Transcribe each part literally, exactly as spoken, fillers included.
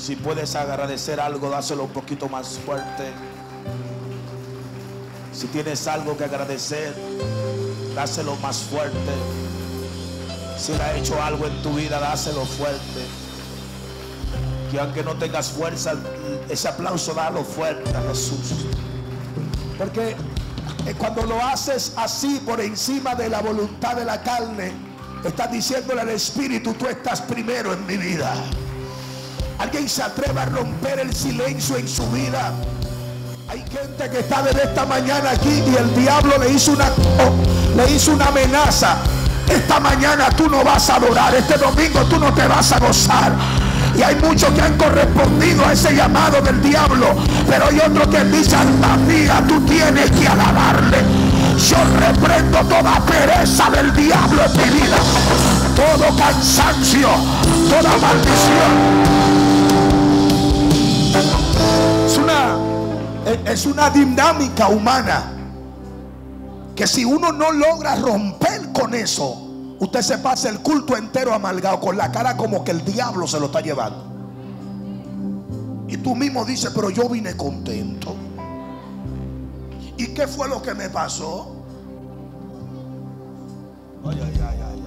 Si puedes agradecer algo, dáselo un poquito más fuerte. Si tienes algo que agradecer, dáselo más fuerte. Si Él ha hecho algo en tu vida, dáselo fuerte. Que aunque no tengas fuerza, ese aplauso dalo fuerte a Jesús. Porque cuando lo haces así por encima de la voluntad de la carne, estás diciéndole al Espíritu: tú estás primero en mi vida. ¿Alguien se atreve a romper el silencio en su vida? Hay gente que está desde esta mañana aquí y el diablo le hizo una, oh, le hizo una amenaza. Esta mañana tú no vas a adorar, este domingo tú no te vas a gozar. Y hay muchos que han correspondido a ese llamado del diablo, pero hay otros que dicen: amiga, tú tienes que alabarle. Yo reprendo toda pereza del diablo en mi vida, todo cansancio, toda maldición. Es una, es una dinámica humana que si uno no logra romper con eso, usted se pasa el culto entero amargado, con la cara como que el diablo se lo está llevando. Y tú mismo dices: pero yo vine contento. ¿Y qué fue lo que me pasó? Ay, ay, ay, ay,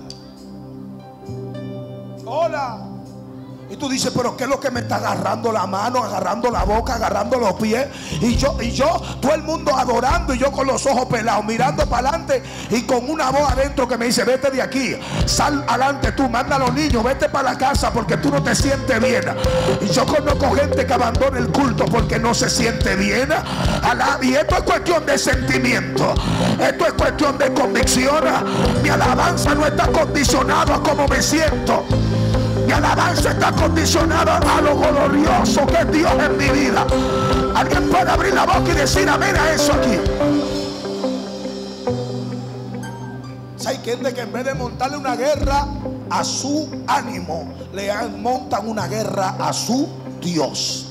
ay. Hola. Y tú dices: pero ¿qué es lo que me está agarrando la mano, agarrando la boca, agarrando los pies? Y yo, y yo, todo el mundo adorando, y yo con los ojos pelados, mirando para adelante, y con una voz adentro que me dice: vete de aquí, sal adelante tú, manda a los niños, vete para la casa porque tú no te sientes bien. Y yo conozco gente que abandona el culto porque no se siente bien. Y esto es cuestión de sentimiento, esto es cuestión de convicción. Mi alabanza no está condicionada a cómo me siento. Mi alabanza está condicionada a lo glorioso que es Dios en mi vida. Alguien puede abrir la boca y decir amén a eso aquí. Hay gente que en vez de montarle una guerra a su ánimo, le montan una guerra a su Dios.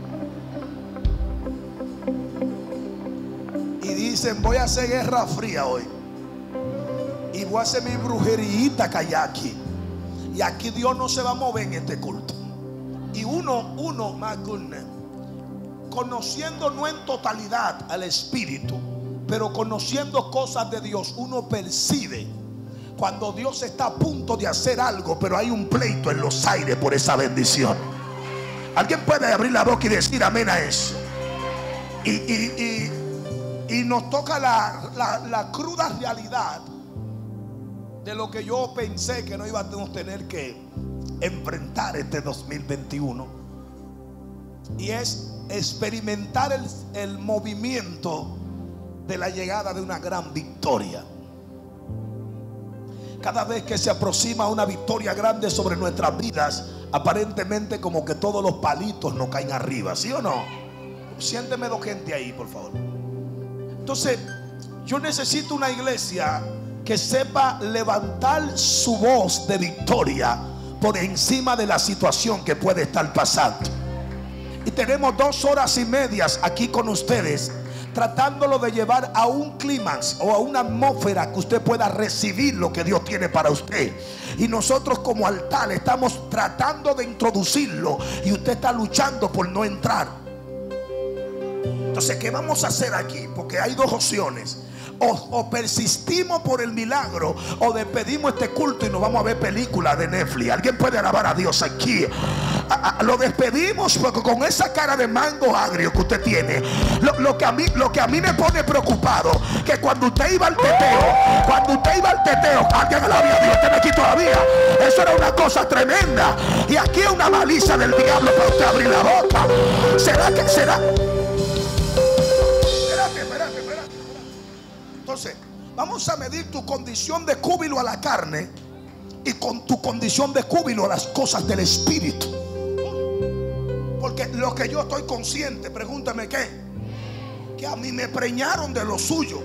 Y dicen: voy a hacer guerra fría hoy, y voy a hacer mi brujerita que hay aquí. Y aquí Dios no se va a mover en este culto. Y uno, uno, my goodness, conociendo no en totalidad al Espíritu, pero conociendo cosas de Dios, uno percibe cuando Dios está a punto de hacer algo, pero hay un pleito en los aires por esa bendición. Alguien puede abrir la boca y decir amén a eso. Y, y, y, y nos toca la, la, la cruda realidad de lo que yo pensé que no íbamos a tener que enfrentar este dos mil veintiuno, y es experimentar el, el movimiento de la llegada de una gran victoria. Cada vez que se aproxima una victoria grande sobre nuestras vidas, aparentemente como que todos los palitos nos caen arriba, ¿sí o no? Siénteme dos gente ahí, por favor. Entonces, yo necesito una iglesia que sepa levantar su voz de victoria por encima de la situación que puede estar pasando. Y tenemos dos horas y medias aquí con ustedes, tratándolo de llevar a un clímax o a una atmósfera que usted pueda recibir lo que Dios tiene para usted. Y nosotros como altar estamos tratando de introducirlo, y usted está luchando por no entrar. Entonces, ¿qué vamos a hacer aquí? Porque hay dos opciones. O, o persistimos por el milagro, o despedimos este culto y nos vamos a ver películas de Netflix. Alguien puede alabar a Dios aquí. A, a, lo despedimos porque con esa cara de mango agrio que usted tiene, lo, lo, que a mí, lo que a mí me pone preocupado, que cuando usted iba al teteo, cuando usted iba al teteo, alguien alabe a Dios, estén aquí todavía. Eso era una cosa tremenda. Y aquí es una baliza del diablo para usted abrir la boca. ¿Será que será? Entonces, vamos a medir tu condición de júbilo a la carne y con tu condición de júbilo a las cosas del Espíritu. Porque lo que yo estoy consciente, pregúntame qué, que a mí me preñaron de lo suyo.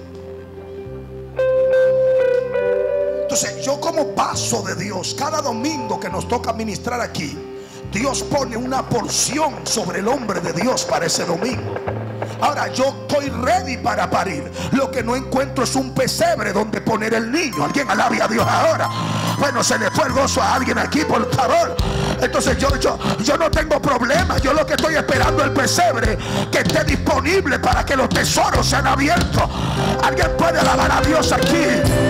Entonces, yo como paso de Dios, cada domingo que nos toca ministrar aquí, Dios pone una porción sobre el hombre de Dios para ese domingo. Ahora yo estoy ready para parir. Lo que no encuentro es un pesebre donde poner el niño. Alguien alabe a Dios ahora. Bueno, se le fue el gozo a alguien aquí, por favor. Entonces yo, yo, yo no tengo problema. Yo lo que estoy esperando es el pesebre que esté disponible para que los tesoros sean abiertos. Alguien puede alabar a Dios aquí.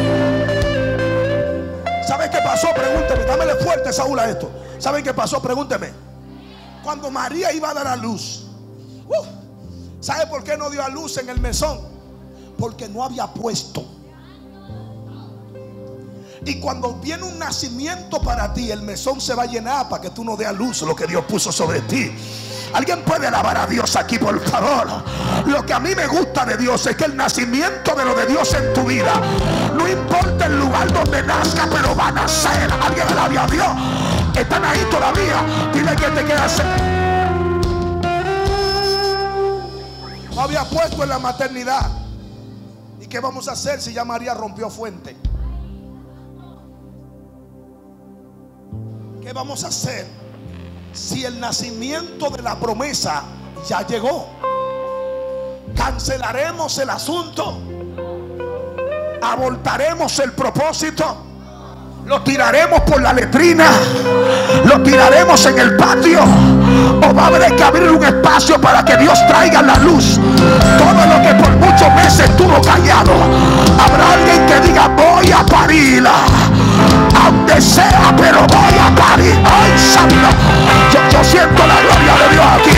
¿Saben qué pasó? Pregúnteme. Dámele fuerte, Saúl, a esto. ¿Saben qué pasó? Pregúnteme. Cuando María iba a dar a luz, uh, ¿sabe por qué no dio a luz en el mesón? Porque no había puesto. Y cuando viene un nacimiento para ti, el mesón se va a llenar para que tú no des a luz lo que Dios puso sobre ti. Alguien puede alabar a Dios aquí, por favor. Lo que a mí me gusta de Dios es que el nacimiento de lo de Dios en tu vida, no importa el lugar donde nazca, pero va a nacer. Alguien alabe a Dios. Están ahí todavía. Dile que te queda hacer. No había puesto en la maternidad. ¿Y qué vamos a hacer si ya María rompió fuente? ¿Qué vamos a hacer si el nacimiento de la promesa ya llegó? ¿Cancelaremos el asunto? ¿Abortaremos el propósito? ¿Lo tiraremos por la letrina? ¿Lo tiraremos en el patio? ¿O va a haber que abrir un espacio para que Dios traiga la luz? Todo lo que por muchos meses estuvo callado, habrá alguien que diga: voy a parir, aunque sea, pero voy a parir. ¡Ay, santo! Yo, yo siento la gloria de Dios aquí.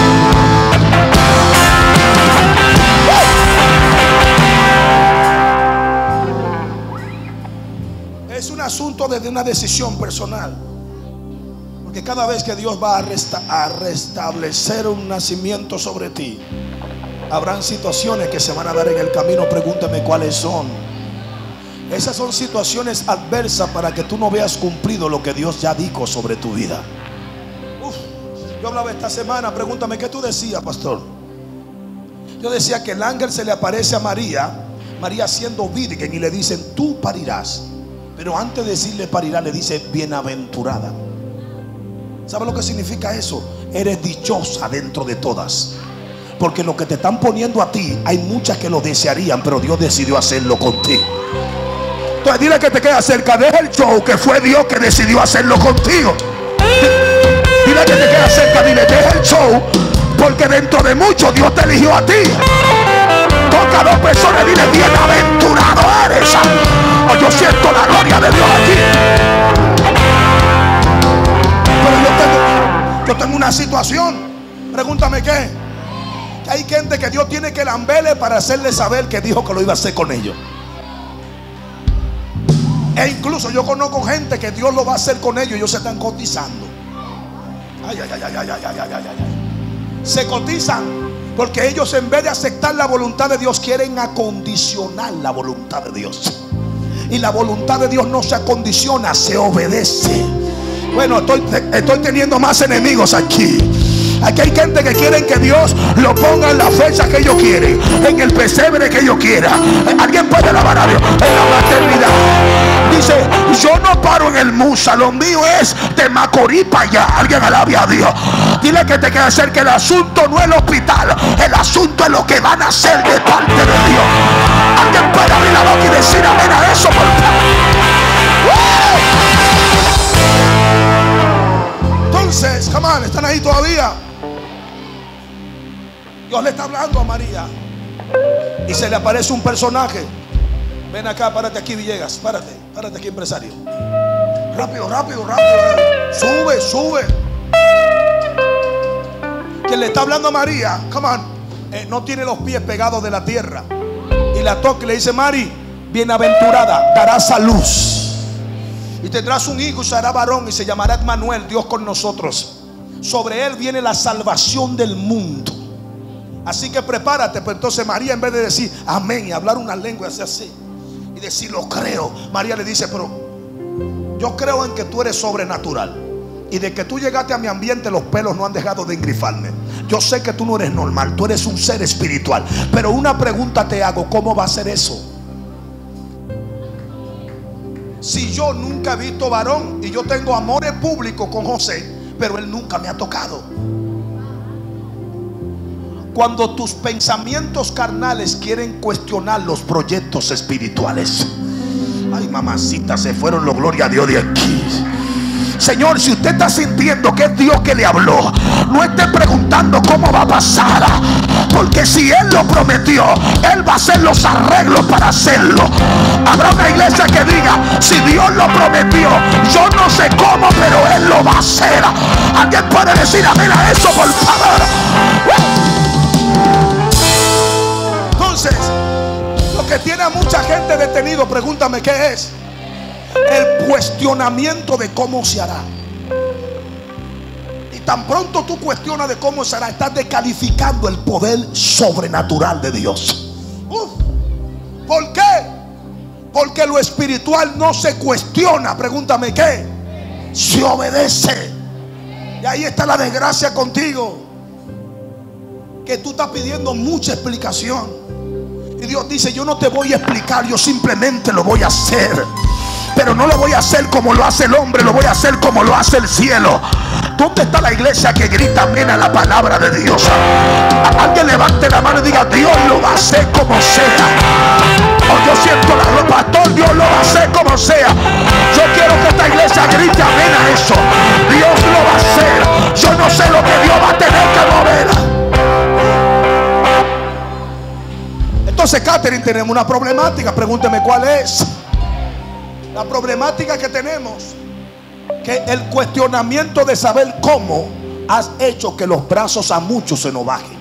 Es un asunto de una decisión personal. Porque cada vez que Dios va a, resta a restablecer un nacimiento sobre ti, habrán situaciones que se van a dar en el camino. Pregúntame cuáles son. Esas son situaciones adversas para que tú no veas cumplido lo que Dios ya dijo sobre tu vida. Uf, yo hablaba esta semana. Pregúntame qué tú decías, pastor. Yo decía que el ángel se le aparece a María, María siendo virgen, y le dicen: tú parirás. Pero antes de decirle parirá, le dice: bienaventurada. ¿Sabe lo que significa eso? Eres dichosa dentro de todas. Porque lo que te están poniendo a ti, hay muchas que lo desearían, pero Dios decidió hacerlo contigo. Entonces dile que te queda cerca. Deja el show, que fue Dios que decidió hacerlo contigo. Dile que te queda cerca. Dile: deja el show, porque dentro de mucho Dios te eligió a ti. Toca a dos personas y dile: bienaventurado eres. Oh, yo siento la gloria de Dios aquí. Pero yo tengo, yo tengo una situación. Pregúntame qué. Que hay gente que Dios tiene que lamberle para hacerle saber que dijo que lo iba a hacer con ellos. E incluso yo conozco gente que Dios lo va a hacer con ellos y ellos se están cotizando. Ay, ay, ay, ay, ay, ay, ay, ay, ay. Se cotizan porque ellos, en vez de aceptar la voluntad de Dios, quieren acondicionar la voluntad de Dios. Y la voluntad de Dios no se acondiciona, se obedece. Bueno, estoy, estoy teniendo más enemigos aquí. Aquí hay gente que quieren que Dios lo ponga en la fecha que ellos quieren, en el pesebre que ellos quieran. Alguien puede alabar a Dios en la maternidad. Dice: yo no paro en el Musa, lo mío es de Macorís para allá. Alguien alabe a Dios. Dile que te queda hacer que el asunto no es el hospital, el asunto es lo que van a hacer de parte de Dios. Alguien puede abrir la boca y decir amén a eso, por favor. Entonces, come on, ¿están ahí todavía? Dios le está hablando a María y se le aparece un personaje. Ven acá, párate aquí, Villegas. Párate, párate aquí, empresario. Rápido, rápido, rápido. Sube, sube. Quien le está hablando a María, come on, eh, no tiene los pies pegados de la tierra. Y la toca y le dice: Mari, bienaventurada, darás a luz y tendrás un hijo y será varón y se llamará Emmanuel, Dios con nosotros. Sobre él viene la salvación del mundo. Así que prepárate. Pues entonces María, en vez de decir amén y hablar una lengua, hace así y decir lo creo, María le dice: pero yo creo en que tú eres sobrenatural, y de que tú llegaste a mi ambiente los pelos no han dejado de engrifarme. Yo sé que tú no eres normal, tú eres un ser espiritual. Pero una pregunta te hago: ¿cómo va a ser eso? Si yo nunca he visto varón y yo tengo amores públicos con José, pero él nunca me ha tocado. Cuando tus pensamientos carnales quieren cuestionar los proyectos espirituales, Ay, mamacita, se fueron los gloria a Dios de aquí. Señor, si usted está sintiendo que es Dios que le habló, no esté preguntando cómo va a pasar, porque si Él lo prometió, Él va a hacer los arreglos para hacerlo. Habrá una iglesia que diga: si Dios lo prometió, yo no sé cómo, pero Él lo va a hacer. ¿Alguien puede decir amén a eso, por favor? Entonces, lo que tiene a mucha gente detenido, pregúntame qué es: el cuestionamiento de cómo se hará. Y tan pronto tú cuestionas de cómo se hará, estás descalificando el poder sobrenatural de Dios. Uf. ¿Por qué? Porque lo espiritual no se cuestiona. Pregúntame qué, se obedece. Y ahí está la desgracia contigo, que tú estás pidiendo mucha explicación, y Dios dice: yo no te voy a explicar, yo simplemente lo voy a hacer. Pero no lo voy a hacer como lo hace el hombre, lo voy a hacer como lo hace el cielo. ¿Dónde está la iglesia que grita amén a la palabra de Dios? Alguien levante la mano y diga: Dios lo va a hacer como sea. O yo siento la ropa, pastor, Dios lo va a hacer como sea. Yo quiero que esta iglesia grite amén a eso. Dios lo va a hacer. Yo no sé lo que Dios va a tener que mover. Entonces, Catherine, tenemos una problemática. Pregúnteme cuál es. La problemática que tenemos, que el cuestionamiento de saber cómo has hecho que los brazos a muchos se nos bajen.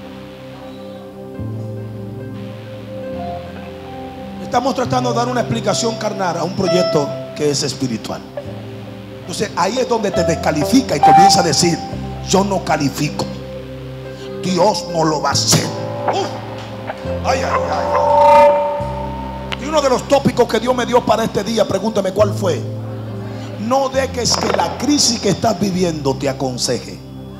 Estamos tratando de dar una explicación carnal a un proyecto que es espiritual. Entonces ahí es donde te descalifica y comienza a decir: yo no califico, Dios no lo va a hacer. Uf. Ay, ay, ay. Y uno de los tópicos que Dios me dio para este día, pregúntame cuál fue: no dejes que la crisis que estás viviendo te aconseje.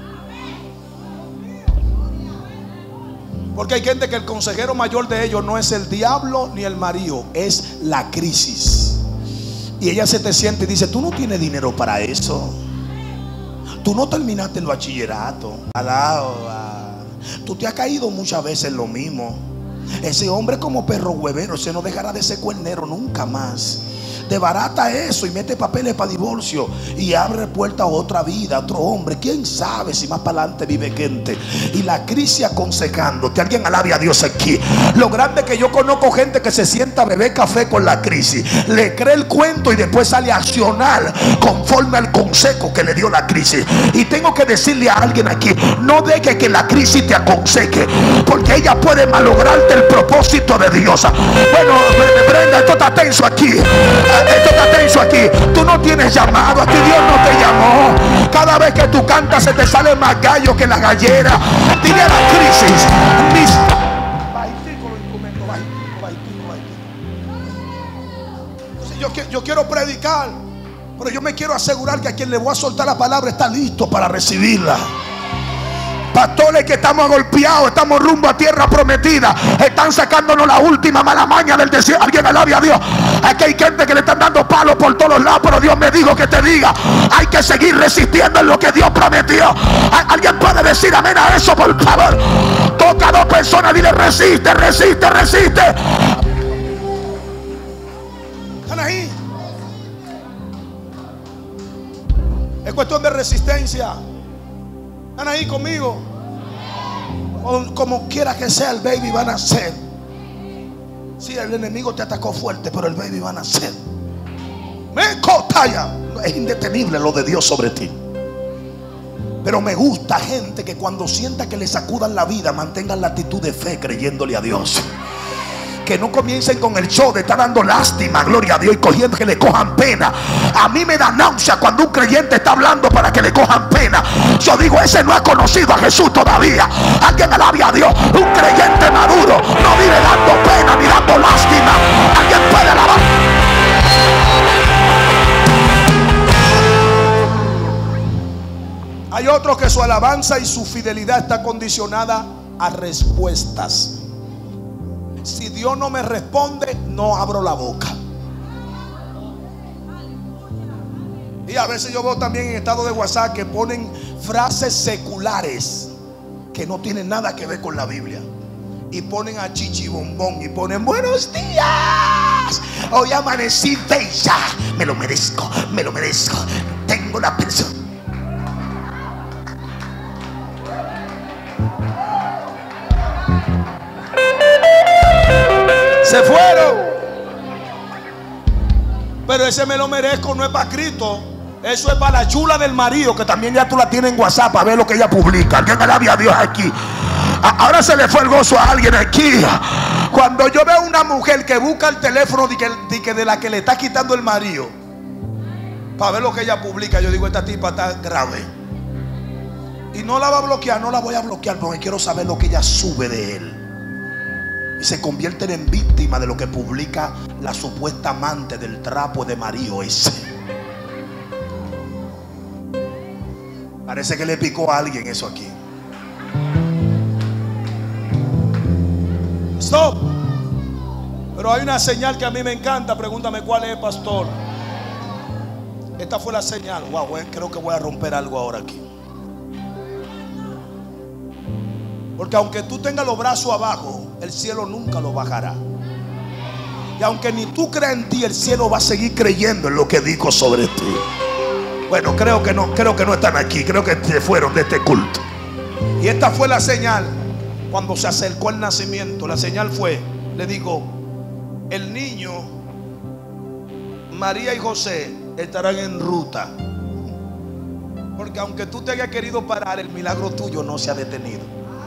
Porque hay gente que el consejero mayor de ellos no es el diablo ni el marido, es la crisis. Y ella se te siente y dice: tú no tienes dinero para eso, tú no terminaste el bachillerato, alaba, tú te has caído muchas veces en lo mismo. Ese hombre como perro huevero, se no dejará de ser cuernero nunca más. Debarata eso y mete papeles para divorcio y abre puerta a otra vida, a otro hombre. Quién sabe si más para adelante vive gente. Y la crisis aconsejándote. Alguien alabe a Dios aquí. Lo grande es que yo conozco gente que se sienta a beber café con la crisis, le cree el cuento y después sale a accionar conforme al consejo que le dio la crisis. Y tengo que decirle a alguien aquí: no deje que la crisis te aconseje, porque ella puede malograrte el propósito de Dios. Bueno, Brenda, esto está tenso aquí. Esto está tenso aquí. Tú no tienes llamado, aquí Dios no te llamó. Cada vez que tú cantas se te sale más gallo que la gallera. Dile a la crisis: mis... yo, yo quiero predicar, pero yo me quiero asegurar que a quien le voy a soltar la palabra está listo para recibirla. Pastores que estamos golpeados, estamos rumbo a tierra prometida, están sacándonos la última mala maña del desierto. Alguien alabe a Dios. Aquí hay gente que le están dando palos por todos lados, pero Dios me dijo que te diga: hay que seguir resistiendo en lo que Dios prometió. Alguien puede decir amén a eso, por favor. Toca a dos personas, dile: resiste, resiste, resiste. ¿Están ahí? Es cuestión de resistencia. ¿Están ahí conmigo? O como quiera que sea, el baby va a nacer. Si el enemigo te atacó fuerte, pero el baby va a nacer. Me cotalla. Es indetenible lo de Dios sobre ti. Pero me gusta gente que cuando sienta que le sacudan la vida, mantengan la actitud de fe creyéndole a Dios. Que no comiencen con el show de estar dando lástima, gloria a Dios, y cogiendo que le cojan pena. A mí me da náusea cuando un creyente está hablando para que le cojan pena. Yo digo: ese no ha conocido a Jesús todavía. Alguien alabe a Dios. Un creyente maduro no vive dando pena ni dando lástima. Alguien puede alabar. Hay otros que su alabanza y su fidelidad está condicionada a respuestas. Si Dios no me responde, no abro la boca. Y a veces yo veo también en estado de WhatsApp que ponen frases seculares que no tienen nada que ver con la Biblia. Y ponen a Chichi Bombón y ponen: buenos días. más. Hoy amanecí bella. Me lo merezco, me lo merezco. Tengo la persona. Se fueron. Pero ese me lo merezco no es para Cristo. Eso es para la chula del marido, que también ya tú la tienes en WhatsApp para ver lo que ella publica. Alguien alabe a Dios aquí. Ahora se le fue el gozo a alguien aquí. Cuando yo veo una mujer que busca el teléfono de, que, de, que de la que le está quitando el marido para ver lo que ella publica, yo digo, esta tipa está grave. Y no la va a bloquear, no la voy a bloquear, porque quiero saber lo que ella sube de él. Y se convierten en víctimas de lo que publica la supuesta amante del trapo de marido ese. Parece que le picó a alguien eso aquí. Stop. Pero hay una señal que a mí me encanta. Pregúntame cuál es, pastor. Esta fue la señal. Wow, creo que voy a romper algo ahora aquí. Porque aunque tú tengas los brazos abajo, el cielo nunca lo bajará. Y aunque ni tú creas en ti, el cielo va a seguir creyendo en lo que dijo sobre ti. Bueno, creo que no, creo que no están aquí. Creo que se fueron de este culto. Y esta fue la señal. Cuando se acercó el nacimiento, la señal fue, le digo, el niño, María y José estarán en ruta. Porque aunque tú te hayas querido parar, el milagro tuyo no se ha detenido.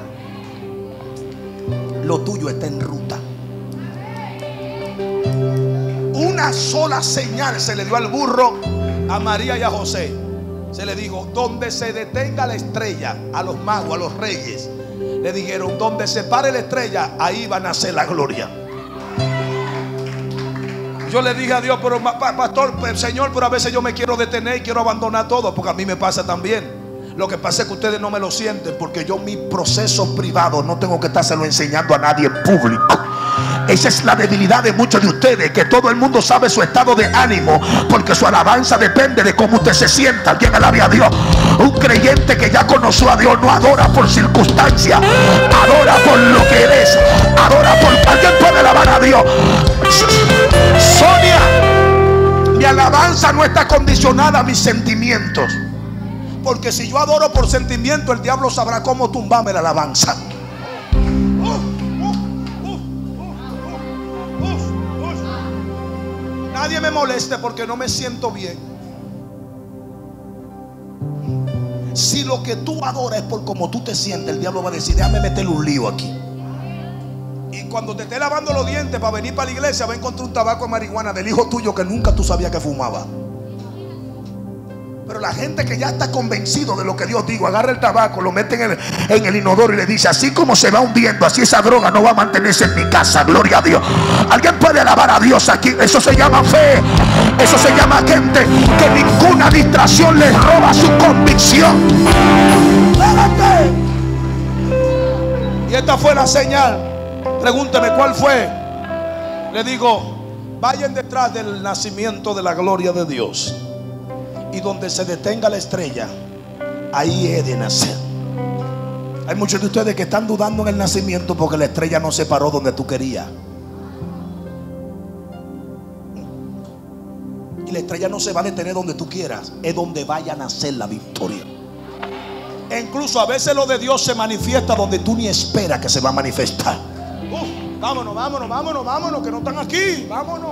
Lo tuyo está en ruta. Una sola señal se le dio al burro, a María y a José. Se le dijo, donde se detenga la estrella, a los magos, a los reyes, le dijeron, donde se pare la estrella, ahí va a nacer la gloria. Yo le dije a Dios, pero pastor, Señor, pero a veces yo me quiero detener y quiero abandonar todo, porque a mí me pasa también. Lo que pasa es que ustedes no me lo sienten, porque yo mi proceso privado no tengo que estárselo enseñando a nadie en público. Esa es la debilidad de muchos de ustedes, que todo el mundo sabe su estado de ánimo, porque su alabanza depende de cómo usted se sienta. Alguien alabe a Dios. Un creyente que ya conoció a Dios no adora por circunstancia, adora por lo que eres, adora por... Alguien puede alabar a Dios. Sonia, mi alabanza no está condicionada a mis sentimientos, porque si yo adoro por sentimiento, el diablo sabrá cómo tumbarme la alabanza. Nadie me moleste porque no me siento bien. Si lo que tú adoras es por cómo tú te sientes, el diablo va a decir, déjame meterle un lío aquí. Y cuando te esté lavando los dientes para venir para la iglesia, va a encontrar un tabaco de marihuana del hijo tuyo que nunca tú sabías que fumaba. Pero la gente que ya está convencido de lo que Dios dijo, agarra el tabaco, lo mete en el, en el inodoro y le dice, así como se va hundiendo, así esa droga no va a mantenerse en mi casa. Gloria a Dios. Alguien puede alabar a Dios aquí. Eso se llama fe. Eso se llama gente que ninguna distracción les roba su convicción. ¡Espérate! Y esta fue la señal. Pregúnteme cuál fue. Le digo, vayan detrás del nacimiento de la gloria de Dios, y donde se detenga la estrella, ahí he de nacer. Hay muchos de ustedes que están dudando en el nacimiento porque la estrella no se paró donde tú querías. Y la estrella no se va a detener donde tú quieras, es donde vaya a nacer la victoria. E incluso a veces lo de Dios se manifiesta donde tú ni esperas que se va a manifestar. Uf, vámonos, vámonos, vámonos, vámonos, que no están aquí, vámonos.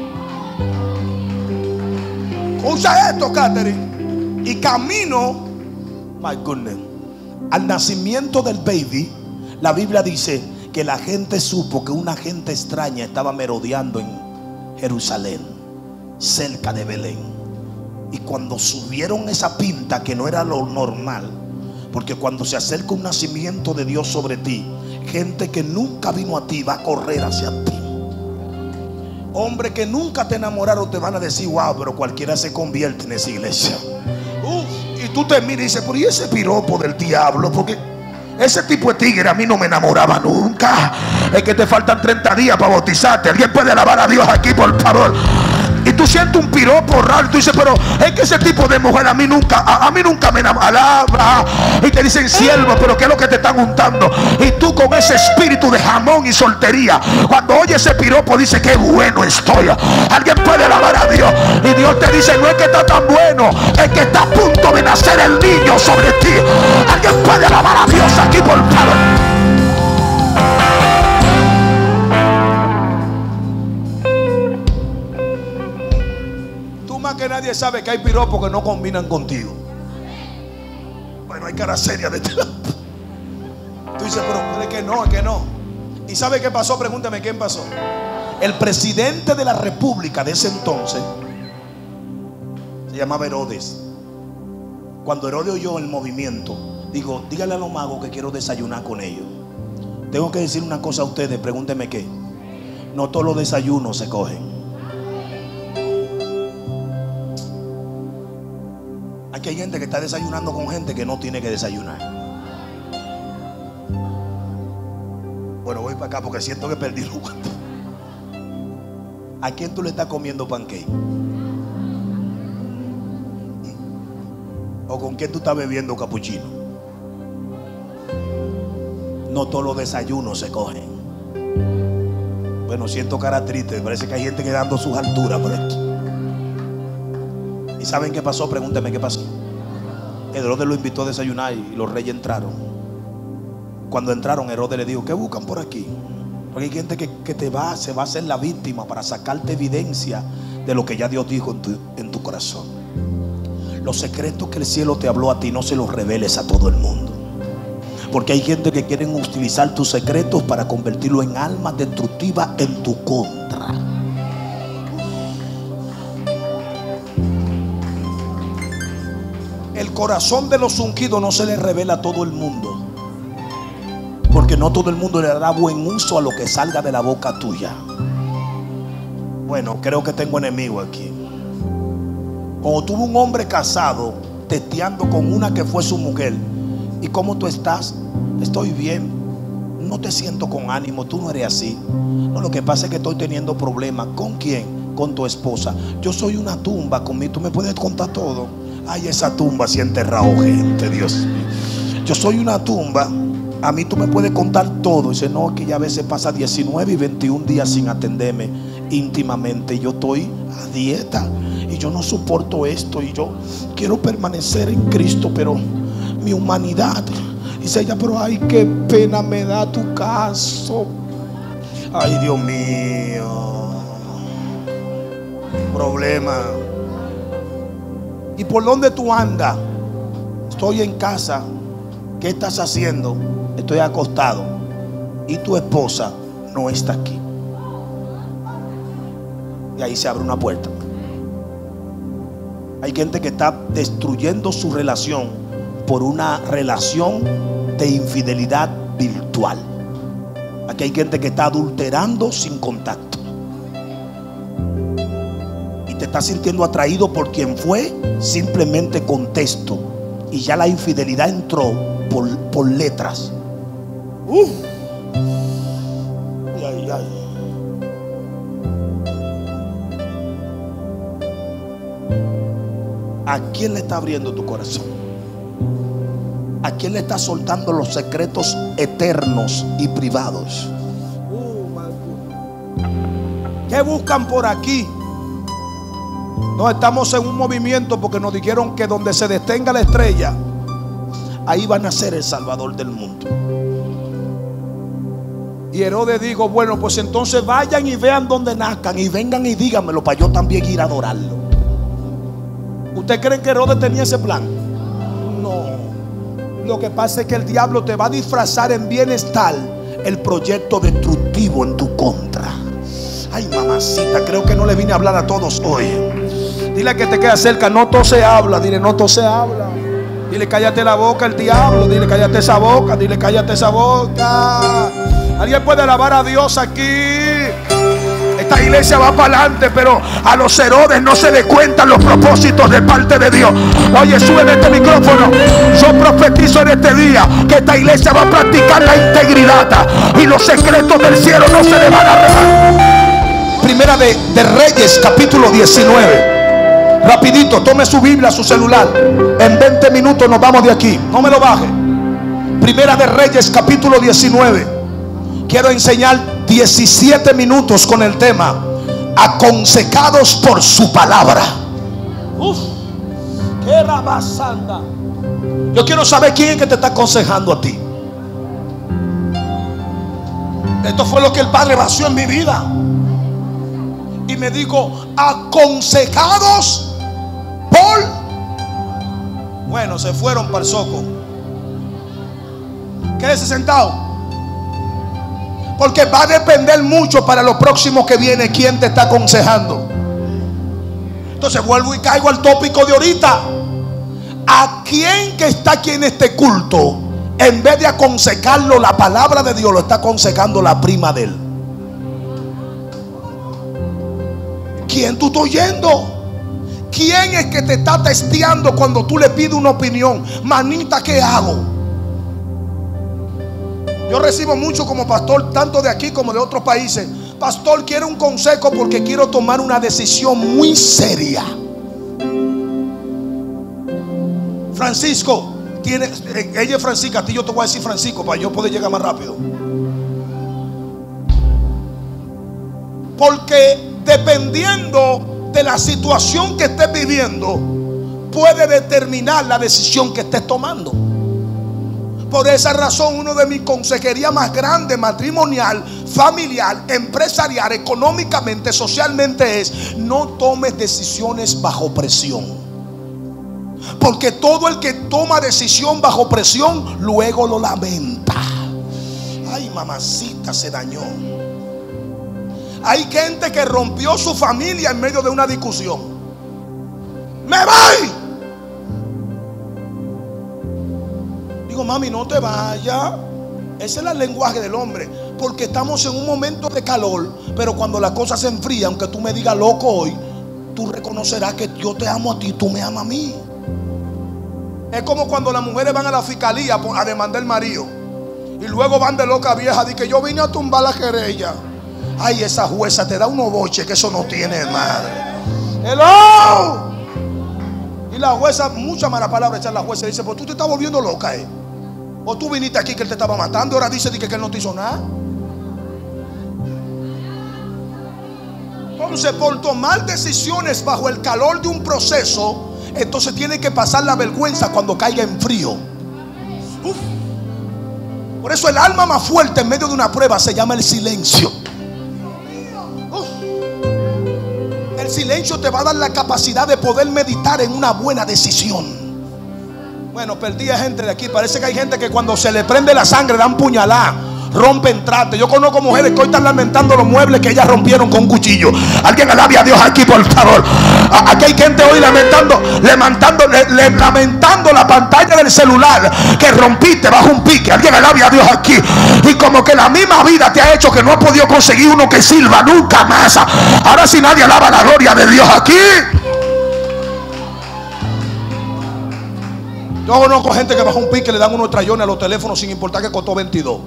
Usa esto, Catherine. Y camino, my goodness, al nacimiento del baby, la Biblia dice que la gente supo que una gente extraña estaba merodeando en Jerusalén, cerca de Belén. Y cuando subieron esa pinta, que no era lo normal, porque cuando se acerca un nacimiento de Dios sobre ti, gente que nunca vino a ti va a correr hacia ti. Hombres que nunca te enamoraron te van a decir, wow, pero cualquiera se convierte en esa iglesia. Uf, y tú te miras y dices, pero ¿y ese piropo del diablo? Porque ese tipo de tigre a mí no me enamoraba nunca. Es que te faltan treinta días para bautizarte. Alguien puede alabar a Dios aquí, por favor. Y tú sientes un piropo raro. Tú dices, pero es que ese tipo de mujer a mí nunca, a, a mí nunca me enamora. Y te dicen, siervo, pero ¿qué es lo que te están untando? Y tú con ese espíritu de jamón y soltería, cuando oye ese piropo, dice, qué bueno estoy. Alguien puede alabar a Dios. Y Dios te dice, no es que está tan bueno, es que está a punto de nacer el niño sobre ti. Alguien puede alabar a Dios aquí, por favor. Tú más que nadie sabe que hay piropos que no combinan contigo. Bueno, hay cara seria de este lado. Tú dices, pero es que no, es que no. ¿Y sabe qué pasó? Pregúntame, ¿quién pasó? El presidente de la república de ese entonces se llamaba Herodes. Cuando Herodes oyó el movimiento, digo, dígale a los magos que quiero desayunar con ellos. Tengo que decir una cosa a ustedes, pregúntenme qué. No todos los desayunos se cogen. Aquí hay gente que está desayunando con gente que no tiene que desayunar. Bueno, voy para acá porque siento que perdí el lugar. ¿A quién tú le estás comiendo pancake? ¿O con quién tú estás bebiendo capuchino? No todos los desayunos se cogen. Bueno, siento cara triste. Parece que hay gente que dando sus alturas por esto. ¿Y saben qué pasó? Pregúnteme qué pasó. Herodes lo invitó a desayunar y los reyes entraron. Cuando entraron, Herodes le dijo, ¿qué buscan por aquí? Porque hay gente que, que te va, se va a hacer la víctima para sacarte evidencia de lo que ya Dios dijo en tu, en tu corazón. Los secretos que el cielo te habló a ti, no se los reveles a todo el mundo. Porque hay gente que quieren utilizar tus secretos para convertirlo en almas destructivas en tu contra. El corazón de los ungidos no se le revela a todo el mundo, porque no todo el mundo le dará buen uso a lo que salga de la boca tuya. Bueno, creo que tengo enemigo aquí. Cuando tuvo un hombre casado testeando con una que fue su mujer, ¿y cómo tú estás? Estoy bien. No te siento con ánimo, tú no eres así. No, lo que pasa es que estoy teniendo problemas. ¿Con quién? Con tu esposa. Yo soy una tumba conmigo, tú me puedes contar todo. Ay, esa tumba se ha enterrado gente, Dios mío. Yo soy una tumba, a mí tú me puedes contar todo. Dice, no, que ya a veces pasa diecinueve y veintiún días sin atenderme íntimamente. Yo estoy a dieta y yo no soporto esto. Y yo quiero permanecer en Cristo, pero mi humanidad. Dice ella, pero ay, qué pena me da tu caso. Ay, Dios mío. Problema. ¿Y por dónde tú andas? Estoy en casa. ¿Qué estás haciendo? Estoy acostado. Y tu esposa no está aquí. Y ahí se abre una puerta. Hay gente que está destruyendo su relación por una relación de infidelidad virtual. Aquí hay gente que está adulterando sin contacto. Te estás sintiendo atraído por quien fue, simplemente con texto, y ya la infidelidad entró por, por letras. Uf. Ay, ay, ay. ¿A quién le está abriendo tu corazón? ¿A quién le está soltando los secretos eternos y privados? ¿Qué buscan por aquí? No, estamos en un movimiento porque nos dijeron que donde se detenga la estrella, ahí va a nacer el Salvador del mundo. Y Herodes dijo, bueno, pues entonces vayan y vean donde nazcan y vengan y díganmelo para yo también ir a adorarlo. ¿Usted cree que Herodes tenía ese plan? No. Lo que pasa es que el diablo te va a disfrazar en bienestar el proyecto destructivo en tu contra. Ay, mamacita, creo que no le vine a hablar a todos hoy. Dile que te queda cerca, no todo se habla. Dile, no todo se habla. Dile, cállate la boca el diablo. Dile, cállate esa boca. Dile, cállate esa boca. ¿Alguien puede alabar a Dios aquí? Esta iglesia va para adelante, pero a los Herodes no se les cuentan los propósitos de parte de Dios. Oye, sube este micrófono. Yo profetizo en este día que esta iglesia va a practicar la integridad y los secretos del cielo no se le van a revelar. Primera de, de Reyes, capítulo diecinueve. Rapidito, tome su Biblia, su celular. En veinte minutos nos vamos de aquí. No me lo baje. Primera de Reyes, capítulo diecinueve. Quiero enseñar diecisiete minutos con el tema aconsejados por su palabra. Uf, qué rabasanda. Yo quiero saber quién es que te está aconsejando a ti. Esto fue lo que el Padre vació en mi vida. Y me dijo, aconsejados por... Bueno, se fueron para el zoco. Quédese sentado. Porque va a depender mucho para lo próximo que viene quién te está aconsejando. Entonces vuelvo y caigo al tópico de ahorita. ¿A quién que está aquí en este culto, en vez de aconsejarlo la palabra de Dios, lo está aconsejando la prima de él? ¿Quién tú estás oyendo? ¿Quién es que te está testeando cuando tú le pides una opinión? Manita, ¿qué hago? Yo recibo mucho como pastor, tanto de aquí como de otros países. Pastor, quiero un consejo porque quiero tomar una decisión muy seria. Francisco, tiene, ella es Francisca, a ti yo te voy a decir Francisco para yo poder llegar más rápido. Porque dependiendo de la situación que estés viviendo, puede determinar la decisión que estés tomando. Por esa razón, uno de mis consejerías más grandes, matrimonial, familiar, empresarial, económicamente, socialmente, es: no tomes decisiones bajo presión. Porque todo el que toma decisión bajo presión, luego lo lamenta. Ay, mamacita, se dañó. Hay gente que rompió su familia en medio de una discusión. ¡Me voy! Digo, mami, no te vayas. Ese es el lenguaje del hombre. Porque estamos en un momento de calor, pero cuando la cosa se enfría, aunque tú me digas loco hoy, tú reconocerás que yo te amo a ti, tú me amas a mí. Es como cuando las mujeres van a la fiscalía a demandar al marido y luego van de loca vieja de que yo vine a tumbar la querella. Ay, esa jueza te da unos boches que eso no tiene madre. Hello. Y la jueza, mucha mala palabra echa la jueza, dice: pues tú te estás volviendo loca, eh. O tú viniste aquí que él te estaba matando, ahora dice que él no te hizo nada. Entonces, por tomar decisiones bajo el calor de un proceso, entonces tiene que pasar la vergüenza cuando caiga en frío. Uf. Por eso el alma más fuerte en medio de una prueba se llama el silencio. Uf. El silencio te va a dar la capacidad de poder meditar en una buena decisión. Bueno, perdí a gente de aquí. Parece que hay gente que cuando se le prende la sangre dan puñalada, rompen trastes. Yo conozco mujeres que hoy están lamentando los muebles que ellas rompieron con un cuchillo. Alguien alabe a Dios aquí, por favor. Aquí hay gente hoy lamentando, lamentando, le, le, lamentando la pantalla del celular que rompiste bajo un pique. Alguien alabe a Dios aquí. Y como que la misma vida te ha hecho que no has podido conseguir uno que sirva nunca más. Ahora sí nadie alaba la gloria de Dios aquí. Yo conozco gente que bajo un pique le dan unos trayones a los teléfonos sin importar que costó veintidós.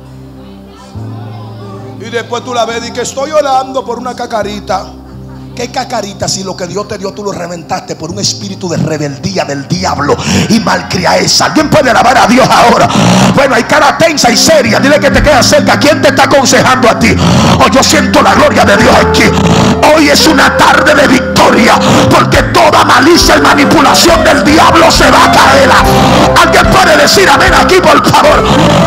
Y después tú la ves y que estoy orando por una cacarita. ¿Qué cacarita si lo que Dios te dio tú lo reventaste por un espíritu de rebeldía del diablo y malcriadeza? ¿Alguien puede alabar a Dios ahora? Bueno, hay cara tensa y seria. Dile que te queda cerca. ¿Quién te está aconsejando a ti? Oh, yo siento la gloria de Dios aquí. Hoy es una tarde de victoria, porque toda malicia y manipulación del diablo se va a caer. ¿Alguien puede decir amén aquí, por favor?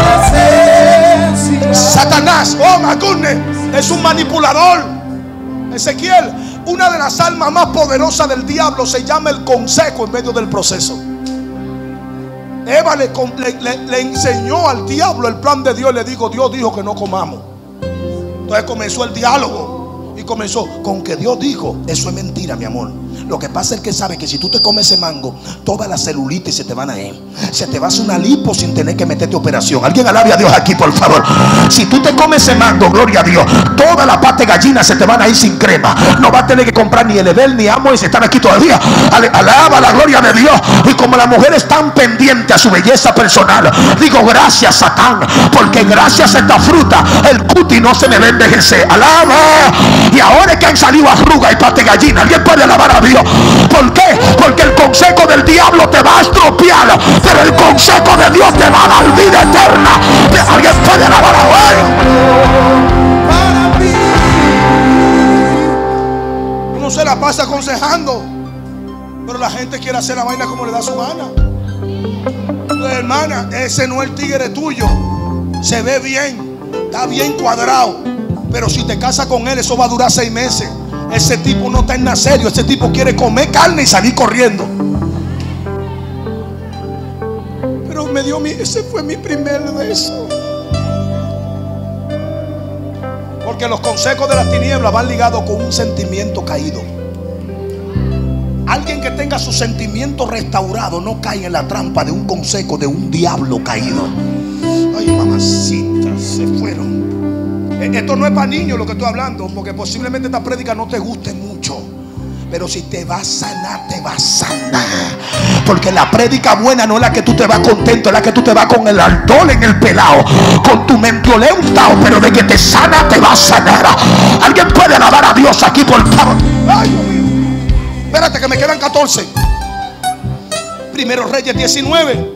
Satanás, oh my goodness, es un manipulador. Ezequiel, una de las almas más poderosas del diablo se llama el consejo en medio del proceso. Eva le, le, le enseñó al diablo el plan de Dios. Le dijo: Dios dijo que no comamos. Entonces comenzó el diálogo y comenzó con que Dios dijo. Eso es mentira, mi amor. Lo que pasa es que sabe que si tú te comes ese mango, toda la celulitis se te van a ir. Se te va a hacer una lipo sin tener que meterte operación. Alguien alabe a Dios aquí, por favor. Si tú te comes ese mango, gloria a Dios, toda la pata de gallina se te van a ir sin crema. No vas a tener que comprar ni Elebel ni Amo, y se están aquí todavía. Alaba la gloria de Dios. Y como las mujeres están pendientes a su belleza personal, digo gracias, Satán, porque gracias a esta fruta el cuti no se me va a envejecer. Alaba. Y ahora es que han salido arrugas y pata de gallina. Alguien puede alabar a Dios. ¿Por qué? Porque el consejo del diablo te va a estropear, pero el consejo de Dios te va a dar vida eterna. Alguien puede alabar a Dios. Uno se la pasa aconsejando, pero la gente quiere hacer la vaina como le da su gana. Pues, hermana, ese no es el tigre tuyo. Se ve bien, está bien cuadrado, pero si te casas con él, eso va a durar seis meses. Ese tipo no está en nada serio. Ese tipo quiere comer carne y salir corriendo. Pero me dio mi, ese fue mi primer beso. Porque los consejos de las tinieblas van ligados con un sentimiento caído. Alguien que tenga su sentimiento restaurado no cae en la trampa de un consejo de un diablo caído. Ay, mamacita, se fueron. Esto no es para niños lo que estoy hablando, porque posiblemente esta prédica no te guste mucho. Pero si te va a sanar, te va a sanar. Porque la prédica buena no es la que tú te vas contento, es la que tú te vas con el aldol en el pelao, con tu mentolé untado. Pero de que te sana, te va a sanar. Alguien puede alabar a Dios aquí, por favor. Ay, Dios mío. Espérate que me quedan catorce. Primero Reyes diecinueve.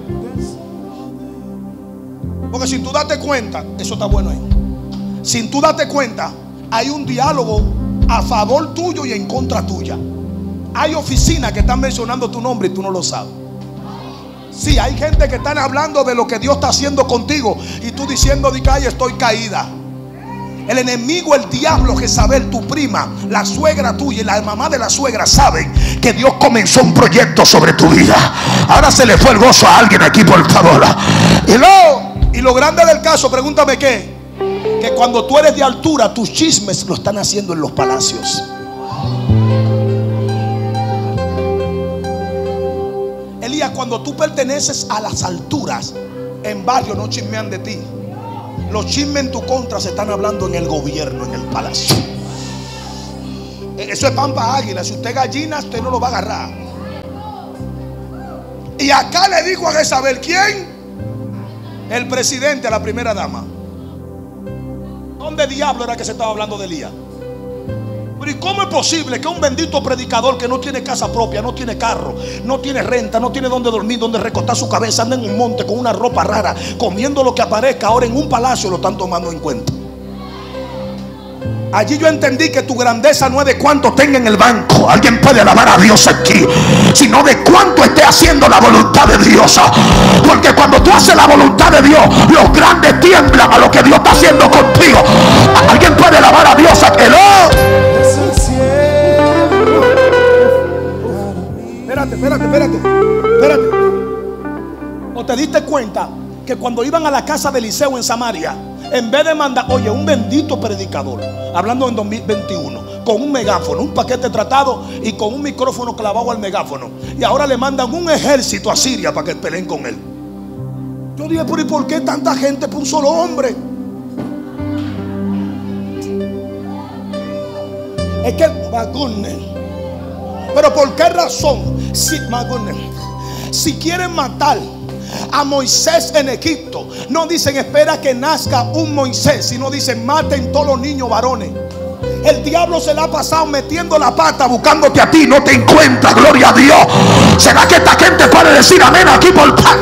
Porque sin tú darte cuenta, eso está bueno ahí. Sin tú darte cuenta, hay un diálogo a favor tuyo y en contra tuya. Hay oficinas que están mencionando tu nombre y tú no lo sabes. Sí, hay gente que están hablando de lo que Dios está haciendo contigo y tú diciendo de que ay, estoy caída. El enemigo, el diablo, Jezabel, tu prima, la suegra tuya y la mamá de la suegra saben que Dios comenzó un proyecto sobre tu vida. Ahora se le fue el gozo a alguien aquí, por favor. Y lo, y lo grande del caso, pregúntame qué. Que cuando tú eres de altura, tus chismes lo están haciendo en los palacios. Elías, cuando tú perteneces a las alturas, en barrio no chismean de ti. Los chismes en tu contra se están hablando en el gobierno, en el palacio. Eso es pan para águila. Si usted es gallina, usted no lo va a agarrar. Y acá le dijo a Jezabel, ¿quién? El presidente, a la primera dama. ¿Dónde diablo era que se estaba hablando de Elías? Pero ¿y cómo es posible que un bendito predicador que no tiene casa propia, no tiene carro, no tiene renta, no tiene dónde dormir, dónde recostar su cabeza, anda en un monte con una ropa rara, comiendo lo que aparezca, ahora en un palacio lo están tomando en cuenta? Allí yo entendí que tu grandeza no es de cuánto tenga en el banco. Alguien puede alabar a Dios aquí, sino de cuánto esté haciendo la voluntad de Dios. Porque cuando tú haces la voluntad de Dios, los grandes tiemblan a lo que Dios está haciendo contigo. Alguien puede alabar a Dios aquí. Espérate, espérate, espérate, espérate. ¿O te diste cuenta que cuando iban a la casa de Eliseo en Samaria, en vez de mandar, oye, un bendito predicador, hablando en dos mil veintiuno, con un megáfono, un paquete tratado y con un micrófono clavado al megáfono, y ahora le mandan un ejército a Siria para que peleen con él? Yo dije, pero ¿y por qué tanta gente por un solo hombre? Es que, my goodness. Pero ¿por qué razón? Si, my goodness, si quieren matar a Moisés en Egipto, no dicen espera que nazca un Moisés, sino dicen maten todos los niños varones. El diablo se la ha pasado metiendo la pata buscándote a ti, no te encuentra, gloria a Dios. ¿Será que esta gente puede decir amén aquí por pan?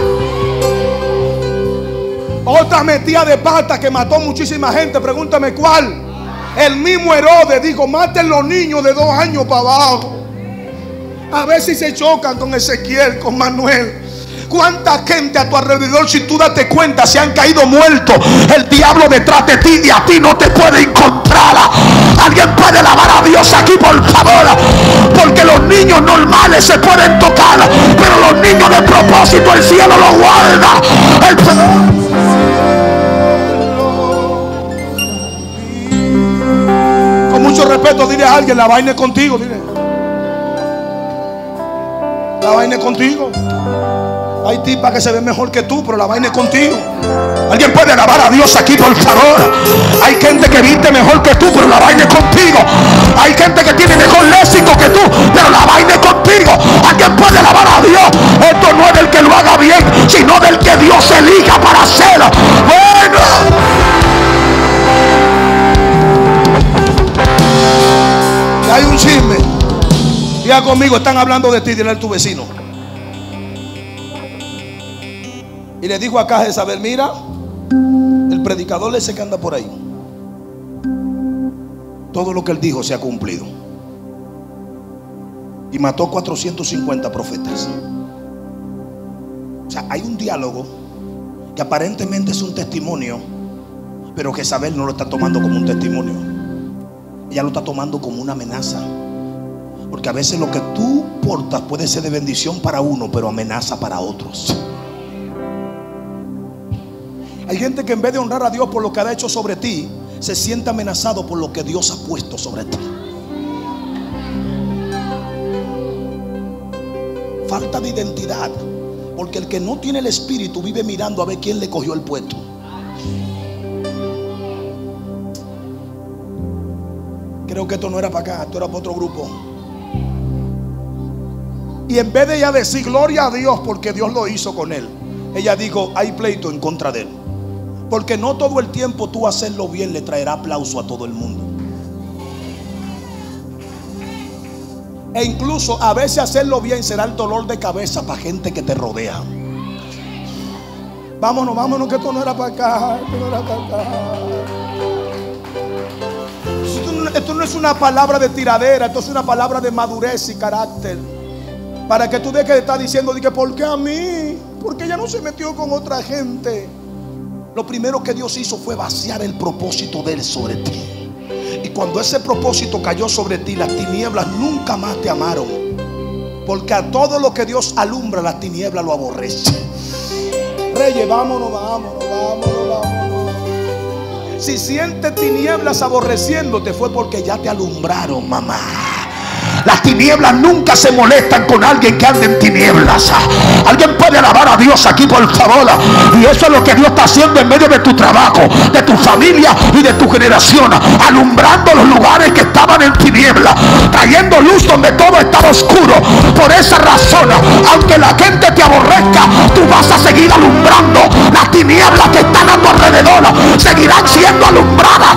Otra metida de pata que mató muchísima gente, pregúntame cuál. El mismo Herodes dijo maten los niños de dos años para abajo, a ver si se chocan con Ezequiel, con Manuel. ¿Cuánta gente a tu alrededor, si tú date cuenta, se han caído muertos? El diablo detrás de ti y a ti no te puede encontrar. Alguien puede alabar a Dios aquí, por favor. Porque los niños normales se pueden tocar, pero los niños de propósito el cielo los guarda. El... Con mucho respeto, dile a alguien, la vaina es contigo, dile. la vaina es contigo. Hay tipas que se ven mejor que tú, pero la vaina es contigo. Alguien puede alabar a Dios aquí, por favor. Hay gente que viste mejor que tú, pero la vaina es contigo. Hay gente que tiene mejor léxico que tú, pero la vaina es contigo. Alguien puede alabar a Dios. Esto no es del que lo haga bien, sino del que Dios elija para hacerlo. Bueno, hay un chisme. Diga conmigo, están hablando de ti. Dile a tu vecino. Y le dijo acá a Jezabel: mira, el predicador ese que anda por ahí, todo lo que él dijo se ha cumplido. Y mató cuatrocientos cincuenta profetas. O sea, hay un diálogo que aparentemente es un testimonio, pero que Jezabel no lo está tomando como un testimonio. Ella lo está tomando como una amenaza. Porque a veces lo que tú portas puede ser de bendición para uno, pero amenaza para otros. Hay gente que en vez de honrar a Dios por lo que ha hecho sobre ti, se siente amenazado por lo que Dios ha puesto sobre ti. Falta de identidad, porque el que no tiene el espíritu vive mirando a ver quién le cogió el puesto. Creo que esto no era para acá, esto era para otro grupo. Y en vez de ella decir gloria a Dios porque Dios lo hizo con él, ella dijo: hay pleito en contra de él. Porque no todo el tiempo tú hacerlo bien le traerá aplauso a todo el mundo. E incluso a veces hacerlo bien será el dolor de cabeza para gente que te rodea. Vámonos, vámonos, que esto no era para acá, esto no era para acá. Esto no, esto no es una palabra de tiradera, esto es una palabra de madurez y carácter. Para que tú dejes de estar diciendo: ¿por qué a mí? Porque ella no se metió con otra gente. Lo primero que Dios hizo fue vaciar el propósito de Él sobre ti. Y cuando ese propósito cayó sobre ti, las tinieblas nunca más te amaron. Porque a todo lo que Dios alumbra, las tinieblas lo aborrecen. Reyes, vámonos, vámonos, vámonos, vámonos. Si sientes tinieblas aborreciéndote, fue porque ya te alumbraron, mamá. Las tinieblas nunca se molestan con alguien que anda en tinieblas. Alguien puede alabar a Dios aquí, por favor. Y eso es lo que Dios está haciendo en medio de tu trabajo, de tu familia y de tu generación, alumbrando los lugares que estaban en tinieblas, trayendo luz donde todo estaba oscuro. Por esa razón, aunque la gente te aborrezca, tú vas a seguir alumbrando. Las tinieblas que están a tu alrededor seguirán siendo alumbradas.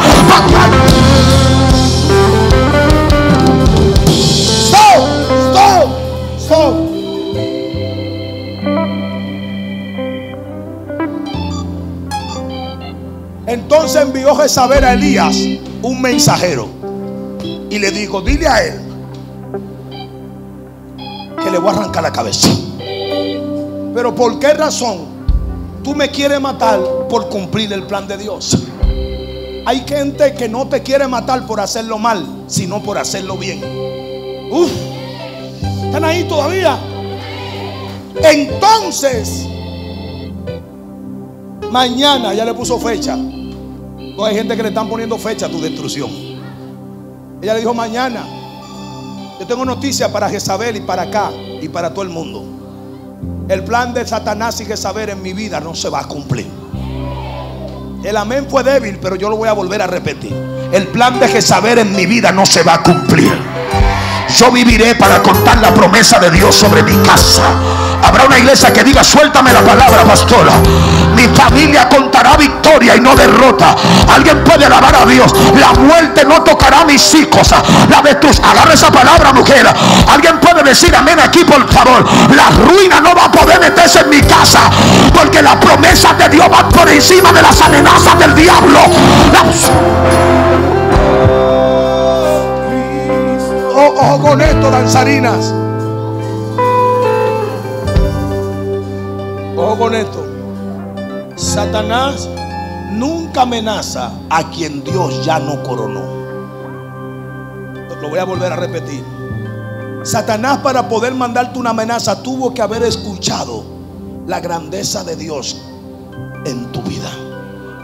Entonces envió Jezabel a Elías un mensajero y le dijo: dile a él que le voy a arrancar la cabeza. Pero ¿por qué razón tú me quieres matar por cumplir el plan de Dios? Hay gente que no te quiere matar por hacerlo mal, sino por hacerlo bien. Uf, ¿están ahí todavía? Entonces, mañana, ya le puso fecha. No, hay gente que le están poniendo fecha a tu destrucción. Ella le dijo: mañana. Yo tengo noticias para Jezabel y para acá y para todo el mundo. El plan de Satanás y Jezabel en mi vida no se va a cumplir. El amén fue débil, pero yo lo voy a volver a repetir. El plan de Jezabel en mi vida no se va a cumplir. Yo viviré para contar la promesa de Dios sobre mi casa. Habrá una iglesia que diga: suéltame la palabra, pastora. Mi familia contará victoria y no derrota. Alguien puede alabar a Dios. La muerte no tocará a mis hijos. La destrucción. Agarra esa palabra, mujer. Alguien puede decir amén aquí, por favor. La ruina no va a poder meterse en mi casa, porque las promesas de Dios van por encima de las amenazas del diablo. Las... Oh, ojo con esto, danzarinas. Ojo con esto. Satanás nunca amenaza a quien Dios ya no coronó. Lo voy a volver a repetir. Satanás, para poder mandarte una amenaza, tuvo que haber escuchado la grandeza de Dios en tu vida.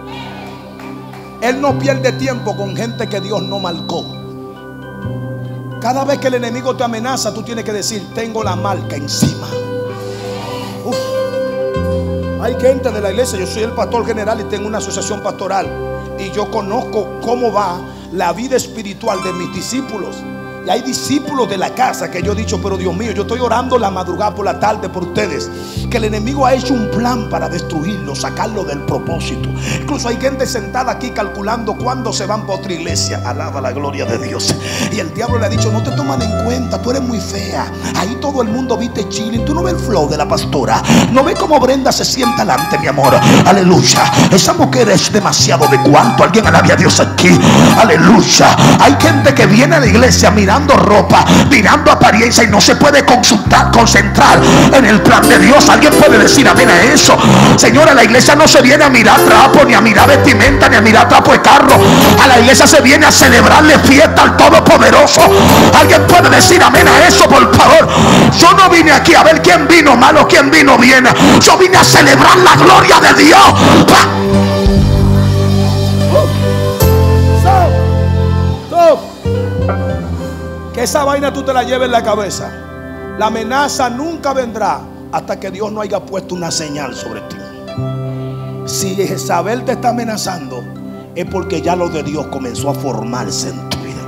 Él no pierde tiempo con gente que Dios no marcó. Cada vez que el enemigo te amenaza, tú tienes que decir: tengo la marca encima. Uf. Hay gente de la iglesia, yo soy el pastor general y tengo una asociación pastoral, y yo conozco cómo va la vida espiritual de mis discípulos. Y hay discípulos de la casa que yo he dicho: pero Dios mío, yo estoy orando la madrugada por la tarde por ustedes, que el enemigo ha hecho un plan para destruirlo, sacarlo del propósito. Incluso hay gente sentada aquí calculando cuándo se van para otra iglesia. Alaba la gloria de Dios. Y el diablo le ha dicho: no te toman en cuenta, tú eres muy fea. Ahí todo el mundo viste chilling. Tú no ves el flow de la pastora, no ves cómo Brenda se sienta delante, mi amor. Aleluya. Esa mujer es demasiado de cuánto. Alguien alabe a Dios aquí. Aleluya. Hay gente que viene a la iglesia mirando ropa, mirando apariencia, y no se puede consultar, concentrar en el plan de Dios. Alguien puede decir amén a eso. Señora, la iglesia no se viene a mirar trapo, ni a mirar vestimenta, ni a mirar trapo de carro. A la iglesia se viene a celebrarle fiesta al Todopoderoso. Alguien puede decir amén a eso, por favor. Yo no vine aquí a ver quién vino mal o quién vino bien. Yo vine a celebrar la gloria de Dios. Que esa vaina tú te la lleves en la cabeza. La amenaza nunca vendrá hasta que Dios no haya puesto una señal sobre ti. Si Jezabel te está amenazando, es porque ya lo de Dios comenzó a formarse en tu vida.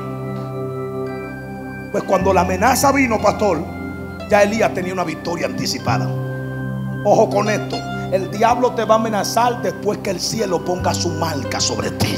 Pues cuando la amenaza vino, pastor, ya Elías tenía una victoria anticipada. Ojo con esto: el diablo te va a amenazar después que el cielo ponga su marca sobre ti.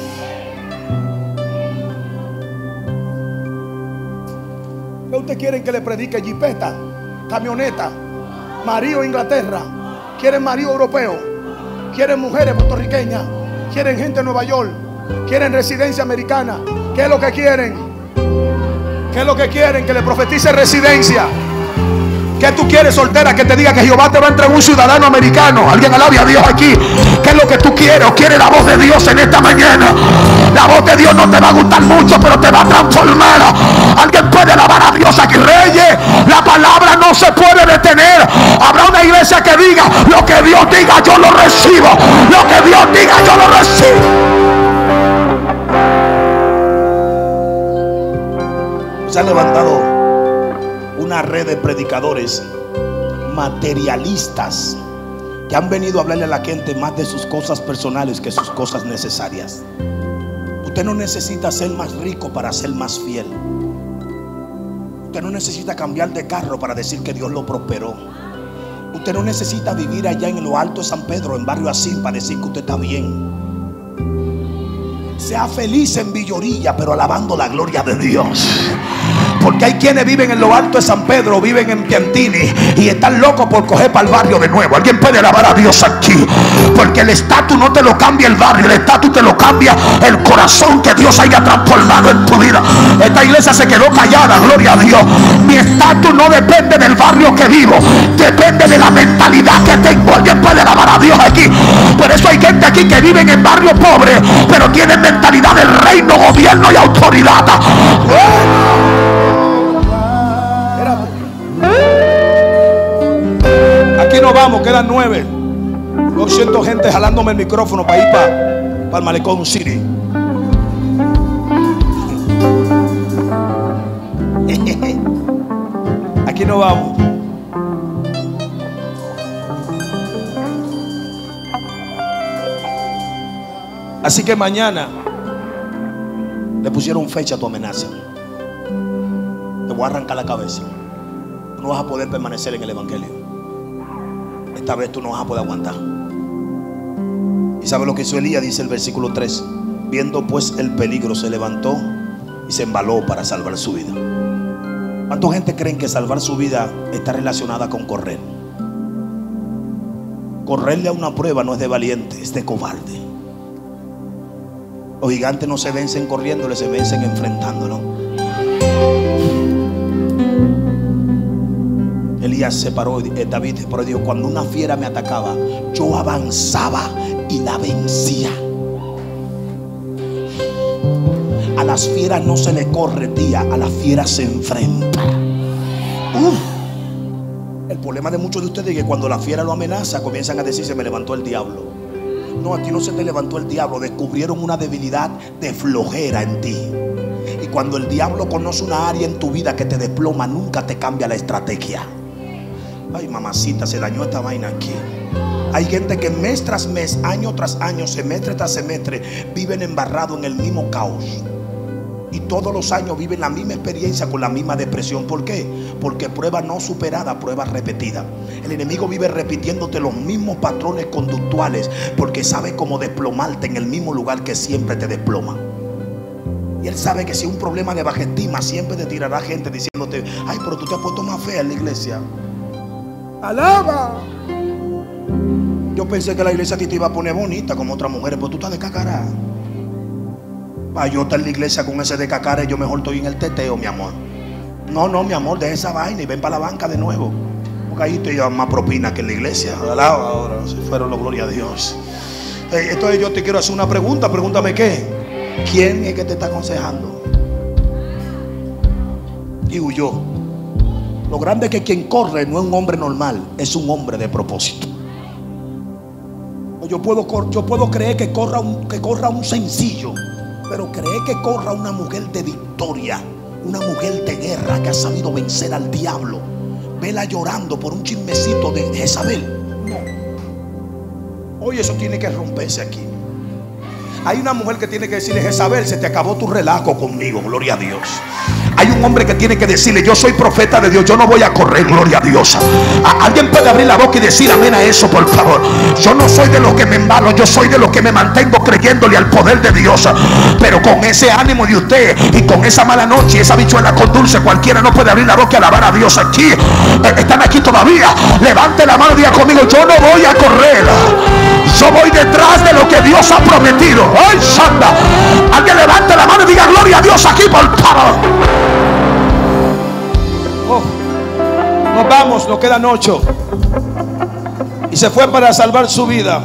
¿Qué ustedes quieren que le predique? Jipeta, camioneta, marido Inglaterra, quieren marido europeo, quieren mujeres puertorriqueñas, quieren gente de Nueva York, quieren residencia americana. ¿Qué es lo que quieren? ¿Qué es lo que quieren? Que le profetice residencia. ¿Qué tú quieres, soltera? Que te diga que Jehová te va a entregar un ciudadano americano. Alguien alabe a Dios aquí. ¿Qué es lo que tú quieres? ¿O quieres la voz de Dios en esta mañana? La voz de Dios no te va a gustar mucho, pero te va a transformar. Alguien puede alabar a Dios aquí. Reyes, la palabra no se puede detener. Habrá una iglesia que diga: lo que Dios diga yo lo recibo. Lo que Dios diga yo lo recibo. Se ha levantado una red de predicadores materialistas que han venido a hablarle a la gente más de sus cosas personales que sus cosas necesarias. Usted no necesita ser más rico para ser más fiel. Usted no necesita cambiar de carro para decir que Dios lo prosperó. Usted no necesita vivir allá en lo alto de San Pedro, en barrio Asín, para decir que usted está bien. Sea feliz en Villorilla, pero alabando la gloria de Dios. Porque hay quienes viven en lo alto de San Pedro, viven en Piantini y están locos por coger para el barrio de nuevo. Alguien puede alabar a Dios aquí. Porque el estatus no te lo cambia el barrio, el estatus te lo cambia el corazón que Dios haya transformado en tu vida. Esta iglesia se quedó callada, gloria a Dios. Mi estatus no depende del barrio que vivo, depende de la mentalidad que tengo. Alguien puede alabar a Dios aquí. Por eso hay gente aquí que viven en barrio pobre, pero tienen mentalidad del reino, gobierno y autoridad. Aquí nos vamos, quedan nueve. Yo siento gente jalándome el micrófono para ir para, para el Malecón City. Aquí nos vamos. Así que mañana le pusieron fecha a tu amenaza. Te voy a arrancar la cabeza. Tú no vas a poder permanecer en el evangelio. Esta vez tú no vas a poder aguantar. ¿Y sabe lo que hizo Elías? Dice el versículo tres: viendo pues el peligro, se levantó y se embaló para salvar su vida. ¿Cuánta gente creen que salvar su vida está relacionada con correr? Correrle a una prueba no es de valiente, es de cobarde. Los gigantes no se vencen corriéndole, se vencen enfrentándolo. Elías se paró, eh, David se paró y dijo: cuando una fiera me atacaba, yo avanzaba y la vencía. A las fieras no se le corre, tía, a las fieras se enfrenta. Uf. El problema de muchos de ustedes es que cuando la fiera lo amenaza, comienzan a decir: se me levantó el diablo. No, a ti no se te levantó el diablo. Descubrieron una debilidad de flojera en ti. Y Y cuando el diablo conoce una área en tu vida que te desploma, nunca te cambia la estrategia. Ay, mamacita, se dañó esta vaina aquí. Hay gente que mes tras mes, año tras año, semestre tras semestre, viven embarrados en el mismo caos. Y todos los años viven la misma experiencia con la misma depresión. ¿Por qué? Porque prueba no superada, prueba repetida. El enemigo vive repitiéndote los mismos patrones conductuales porque sabe cómo desplomarte en el mismo lugar que siempre te desploma. Y él sabe que si un problema de baja estima, siempre te tirará gente diciéndote: ay, pero tú te has puesto más fea en la iglesia. Alaba. Yo pensé que la iglesia a ti te iba a poner bonita como otras mujeres, pero tú estás de cacará. Para yo estar en la iglesia con ese de cacara, yo mejor estoy en el teteo, mi amor. No, no, mi amor, deja esa vaina y ven para la banca de nuevo, porque ahí te llevan más propina que en la iglesia. Alaba ahora, si fueron la gloria a Dios. Entonces yo te quiero hacer una pregunta. Pregúntame qué. ¿Quién es que te está aconsejando? Y huyó. Lo grande es que quien corre no es un hombre normal, es un hombre de propósito. Yo puedo, yo puedo creer que corra, un, que corra un sencillo, pero creer que corra una mujer de victoria, una mujer de guerra que ha sabido vencer al diablo, vela llorando por un chismecito de Jezabel. No. Hoy eso tiene que romperse aquí. Hay una mujer que tiene que decirle: Jezabel, se te acabó tu relajo conmigo, gloria a Dios. Hay un hombre que tiene que decirle: yo soy profeta de Dios, yo no voy a correr, gloria a Dios. ¿A alguien puede abrir la boca y decir amén a eso, por favor? Yo no soy de los que me embalo, yo soy de los que me mantengo creyéndole al poder de Dios. Pero con ese ánimo de usted y con esa mala noche y esa bichuela con dulce, cualquiera no puede abrir la boca y alabar a Dios aquí. Están aquí todavía. Levante la mano y diga conmigo: yo no voy a correr, yo voy detrás de lo que Dios ha prometido. ¡Ay, santa! Alguien levante la mano y diga gloria a Dios aquí, por favor. Oh, nos vamos, nos quedan ocho. Y se fue para salvar su vida.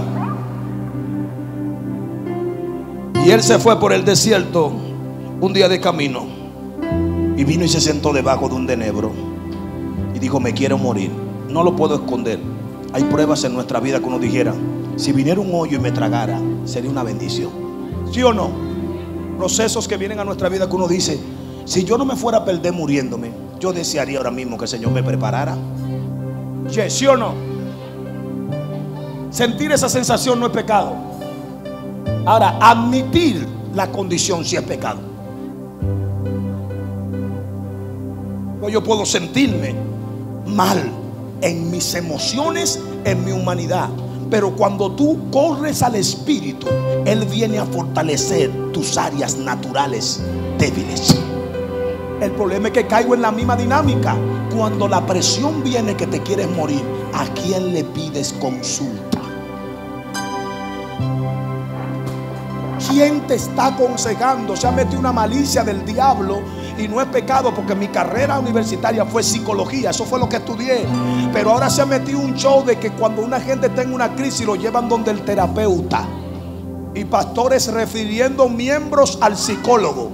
Y él se fue por el desierto un día de camino. Y vino y se sentó debajo de un enebro. Y dijo: me quiero morir. No lo puedo esconder. Hay pruebas en nuestra vida que uno dijera: si viniera un hoyo y me tragara, sería una bendición. ¿Sí o no? Procesos que vienen a nuestra vida que uno dice: si yo no me fuera a perder muriéndome, yo desearía ahora mismo que el Señor me preparara. ¿Sí o no? Sentir esa sensación no es pecado. Ahora, admitir la condición sí es pecado. Pues yo puedo sentirme mal en mis emociones, en mi humanidad, pero cuando tú corres al Espíritu, Él viene a fortalecer tus áreas naturales débiles. El problema es que caigo en la misma dinámica. Cuando la presión viene que te quieres morir, ¿a quién le pides consulta? ¿Quién te está aconsejando? Se ha metido una malicia del diablo. Y no es pecado, porque mi carrera universitaria fue psicología, eso fue lo que estudié. Pero ahora se ha metido un show de que cuando una gente tenga una crisis lo llevan donde el terapeuta, y pastores refiriendo miembros al psicólogo.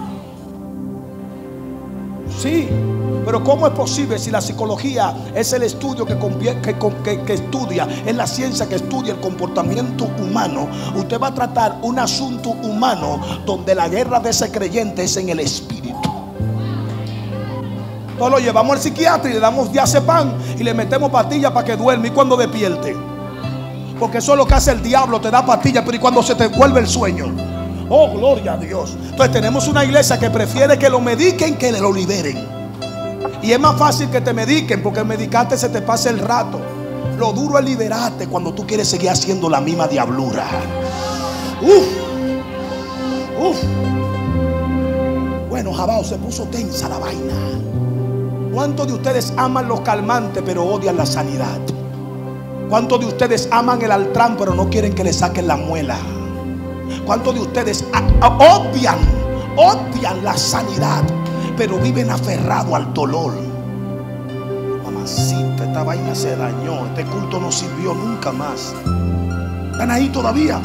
Sí, pero ¿cómo es posible si la psicología es el estudio que, que, que, que estudia, es la ciencia que estudia el comportamiento humano? Usted va a tratar un asunto humano donde la guerra de ese creyente es en el espíritu. Entonces lo llevamos al psiquiatra y le damos diazepam y le metemos pastillas para que duerme y cuando despierte. Porque eso es lo que hace el diablo, te da pastillas, pero ¿y cuando se te vuelve el sueño? Oh, gloria a Dios. Entonces tenemos una iglesia que prefiere que lo mediquen que lo liberen. Y es más fácil que te mediquen, porque el medicarte se te pasa el rato. Lo duro es liberarte cuando tú quieres seguir haciendo la misma diablura. Uf, uf. Bueno, Jabao, se puso tensa la vaina. ¿Cuántos de ustedes aman los calmantes pero odian la sanidad? ¿Cuántos de ustedes aman el altrán pero no quieren que le saquen la muela? ¿Cuántos de ustedes odian, odian la sanidad pero viven aferrados al dolor? Mamacita, esta vaina se dañó. Este culto no sirvió nunca más. ¿Están ahí todavía?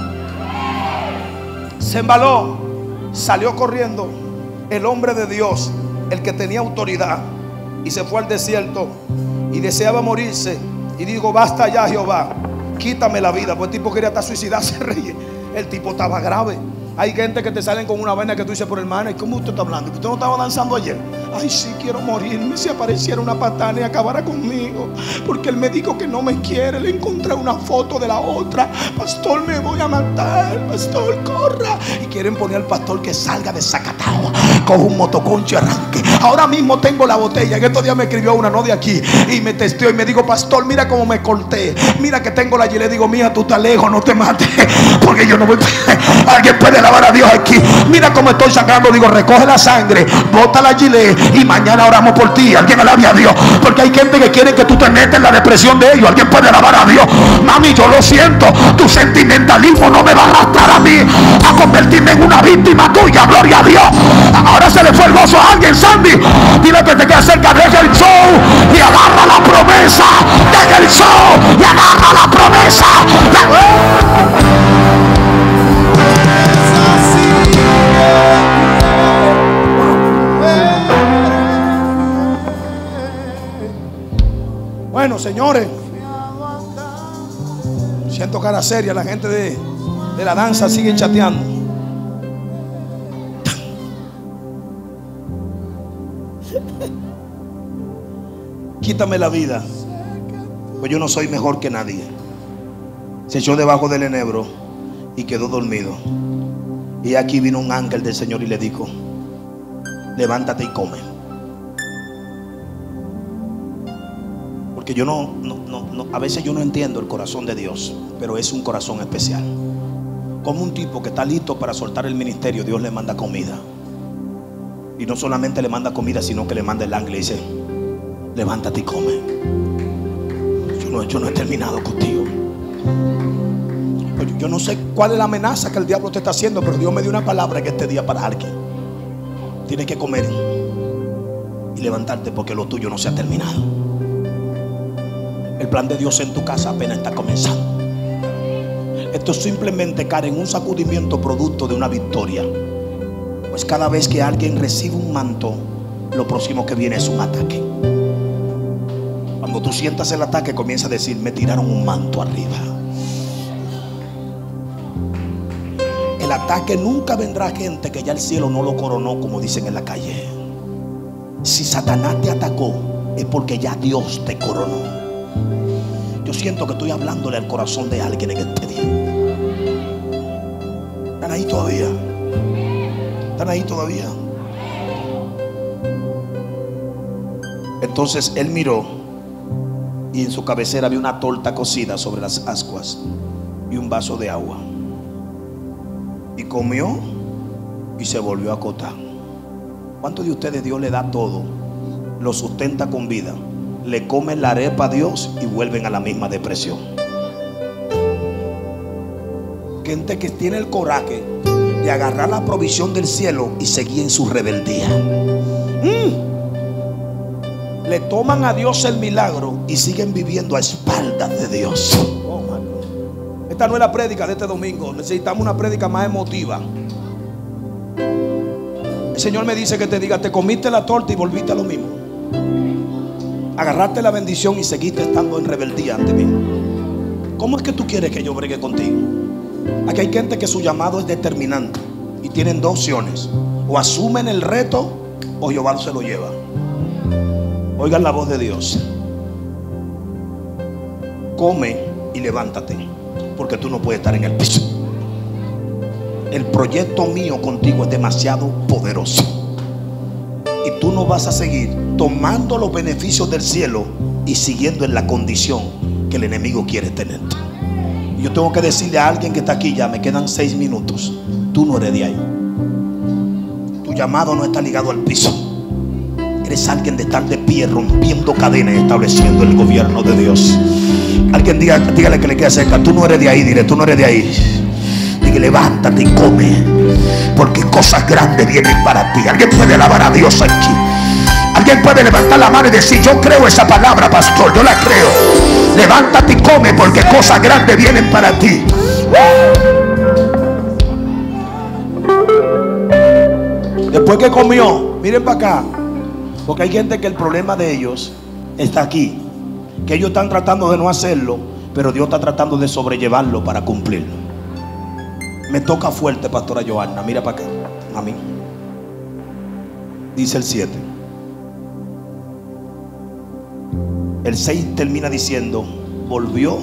Se embaló, salió corriendo el hombre de Dios, el que tenía autoridad, y se fue al desierto y deseaba morirse. Y dijo: basta ya, Jehová, quítame la vida. Pues el tipo quería hasta suicidarse, rey. El tipo estaba grave. Hay gente que te salen con una vaina que tú dices, por hermano, ¿y cómo usted está hablando? ¿Usted no estaba danzando ayer? Ay, sí, quiero morirme. Si apareciera una patana y acabara conmigo, porque él me dijo que no me quiere. Le encontré una foto de la otra. Pastor, me voy a matar. Pastor, corra. Y quieren poner al pastor que salga desacatado, con un motoconcho y arranque. Ahora mismo tengo la botella. En estos días me escribió una, no de aquí, y me testeó y me dijo, pastor, mira cómo me corté. Mira que tengo la y le digo, mija, tú estás lejos, no te mates, porque yo no voy. Alguien puede alabar a Dios aquí. Mira cómo estoy sangrando. Digo, recoge la sangre, bota la gilet y mañana oramos por ti. Alguien alabe a Dios, porque hay gente que quiere que tú te metas en la depresión de ellos. Alguien puede alabar a Dios. Mami, yo lo siento, tu sentimentalismo no me va a arrastrar a mí a convertirme en una víctima tuya. Gloria a Dios. Ahora se le fue el gozo a alguien. Sandy, dile que te queda cerca, deja el show y agarra la promesa. Deja el show y agarra la promesa. Bueno, señores, siento cara seria. La gente de, de la danza sigue chateando. Quítame la vida, pues yo no soy mejor que nadie. Se echó debajo del enebro y quedó dormido. Y aquí vino un ángel del Señor y le dijo, levántate y come. Porque yo no, no, no, no, a veces yo no entiendo el corazón de Dios, pero es un corazón especial. Como un tipo que está listo para soltar el ministerio, Dios le manda comida. Y no solamente le manda comida, sino que le manda el ángel y dice, levántate y come. Yo no, yo no he terminado contigo. Yo no sé cuál es la amenaza que el diablo te está haciendo, pero Dios me dio una palabra en este día para alguien. Tienes que comer y levantarte, porque lo tuyo no se ha terminado. El plan de Dios en tu casa apenas está comenzando. Esto simplemente cae en un sacudimiento producto de una victoria. Pues cada vez que alguien recibe un manto, lo próximo que viene es un ataque. Cuando tú sientas el ataque, comienza a decir, me tiraron un manto arriba. El ataque nunca vendrá a gente que ya el cielo no lo coronó, como dicen en la calle. Si Satanás te atacó, es porque ya Dios te coronó. Yo siento que estoy hablándole al corazón de alguien en este día. ¿Están ahí todavía? ¿Están ahí todavía? Entonces él miró, y en su cabecera había una torta cocida sobre las ascuas y un vaso de agua. Y comió y se volvió a acotar. ¿Cuántos de ustedes Dios le da todo, lo sustenta con vida, le comen la arepa a Dios y vuelven a la misma depresión? Gente que tiene el coraje de agarrar la provisión del cielo y seguir en su rebeldía. Mm. Le toman a Dios el milagro y siguen viviendo a espaldas de Dios. Oh, man. Esta no es la prédica de este domingo. Necesitamos una prédica más emotiva. El Señor me dice que te diga, te comiste la torta y volviste a lo mismo. Agarraste la bendición y seguiste estando en rebeldía ante mí. ¿Cómo es que tú quieres que yo bregue contigo? Aquí hay gente que su llamado es determinante y tienen dos opciones: o asumen el reto o Jehová se lo lleva. Oigan la voz de Dios. Come y levántate, porque tú no puedes estar en el piso. El proyecto mío contigo es demasiado poderoso y tú no vas a seguir tomando los beneficios del cielo y siguiendo en la condición que el enemigo quiere tenerte. Yo tengo que decirle a alguien que está aquí, ya me quedan seis minutos, tú no eres de ahí. Tu llamado no está ligado al piso. Eres alguien de estar de pie, rompiendo cadenas, estableciendo el gobierno de Dios. Alguien diga, dígale que le queda cerca, tú no eres de ahí. Dile, tú no eres de ahí. Dile, levántate y come, porque cosas grandes vienen para ti. Alguien puede alabar a Dios aquí. Alguien puede levantar la mano y decir, yo creo esa palabra, pastor, yo la creo. Levántate y come, porque cosas grandes vienen para ti. Después que comió, miren para acá, porque hay gente que el problema de ellos está aquí, que ellos están tratando de no hacerlo, pero Dios está tratando de sobrellevarlo para cumplirlo. Me toca fuerte, pastora Johanna. Mira para acá, a mí. Dice el siete. El seis termina diciendo: volvió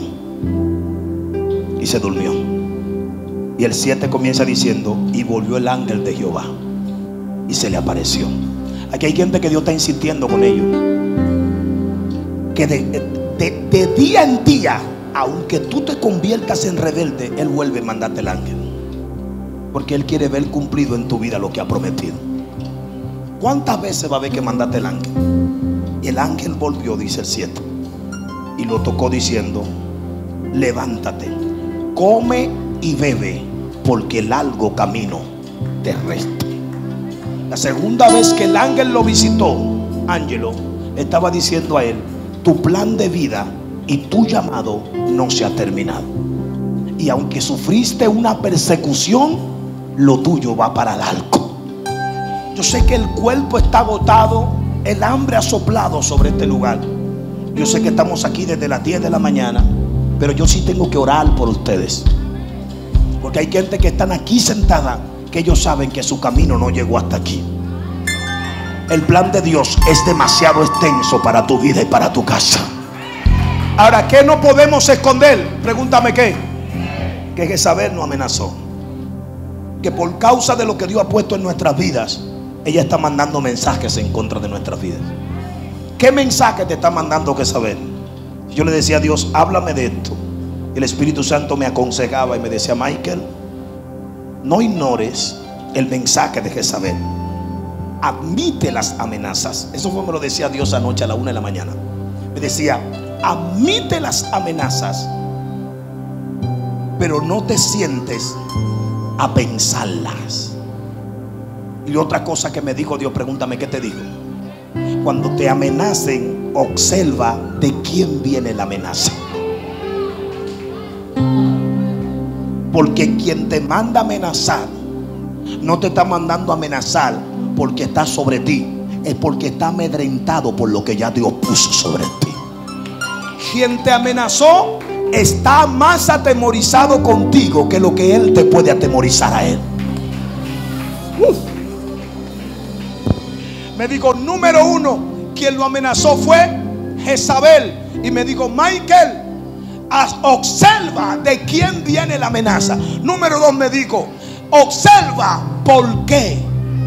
y se durmió. Y el siete comienza diciendo: y volvió el ángel de Jehová y se le apareció. Aquí hay gente que Dios está insistiendo con ellos, que de, de, de día en día, aunque tú te conviertas en rebelde, Él vuelve a mandarte el ángel, porque Él quiere ver cumplido en tu vida lo que ha prometido. ¿Cuántas veces va a haber que mandarte el ángel? Y el ángel volvió, dice el siete, y lo tocó diciendo: levántate, come y bebe, porque el largo camino te resta. La segunda vez que el ángel lo visitó, Ángelo estaba diciendo a él: tu plan de vida y tu llamado no se ha terminado, y aunque sufriste una persecución, lo tuyo va para largo. Yo sé que el cuerpo está agotado, el hambre ha soplado sobre este lugar. Yo sé que estamos aquí desde las diez de la mañana, pero yo sí tengo que orar por ustedes, porque hay gente que están aquí sentada, que ellos saben que su camino no llegó hasta aquí. El plan de Dios es demasiado extenso para tu vida y para tu casa. Ahora, ¿qué no podemos esconder? Pregúntame qué. Que Jezabel nos amenazó, que por causa de lo que Dios ha puesto en nuestras vidas, ella está mandando mensajes en contra de nuestras vidas. ¿Qué mensaje te está mandando Jezabel? Yo le decía a Dios: háblame de esto. El Espíritu Santo me aconsejaba y me decía: Michael, no ignores el mensaje de Jezabel, admite las amenazas. Eso fue, me lo decía Dios anoche a la una de la mañana. Me decía: admite las amenazas, pero no te sientes a pensarlas. Y otra cosa que me dijo Dios, pregúntame qué te dijo: cuando te amenacen, observa de quién viene la amenaza, porque quien te manda a amenazar no te está mandando a amenazar porque está sobre ti, es porque está amedrentado por lo que ya Dios puso sobre ti. Quien te amenazó está más atemorizado contigo que lo que Él te puede atemorizar a Él. Uf. Me dijo: número uno, quien lo amenazó fue Jezabel. Y me dijo: Michael, observa de quién viene la amenaza. Número dos, me dijo: observa por qué.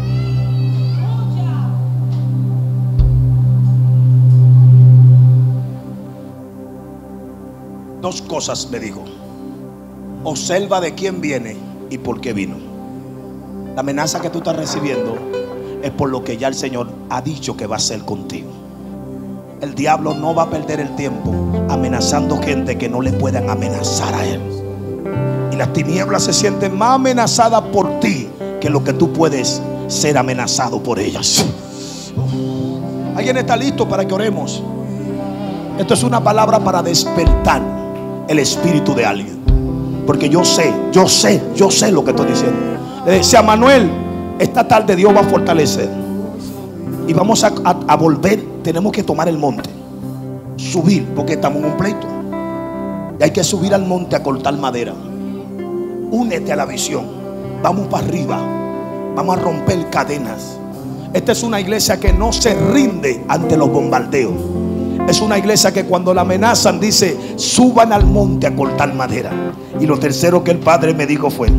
Dos cosas me dijo: observa de quién viene y por qué vino. La amenaza que tú estás recibiendo es por lo que ya el Señor ha dicho que va a hacer contigo. El diablo no va a perder el tiempo amenazando gente que no le puedan amenazar a él. Y las tinieblas se sienten más amenazadas por ti que lo que tú puedes ser amenazado por ellas. ¿Alguien está listo para que oremos? Esto es una palabra para despertar el espíritu de alguien, porque yo sé, yo sé, yo sé lo que estoy diciendo. Le decía: Manuel, esta tarde Dios va a fortalecer y vamos a, a, a volver. Tenemos que tomar el monte, subir, porque estamos en un pleito y hay que subir al monte a cortar madera. Únete a la visión, vamos para arriba, vamos a romper cadenas. Esta es una iglesia que no se rinde ante los bombardeos. Es una iglesia que cuando la amenazan dice: suban al monte a cortar madera. Y lo tercero que el Padre me dijo fue: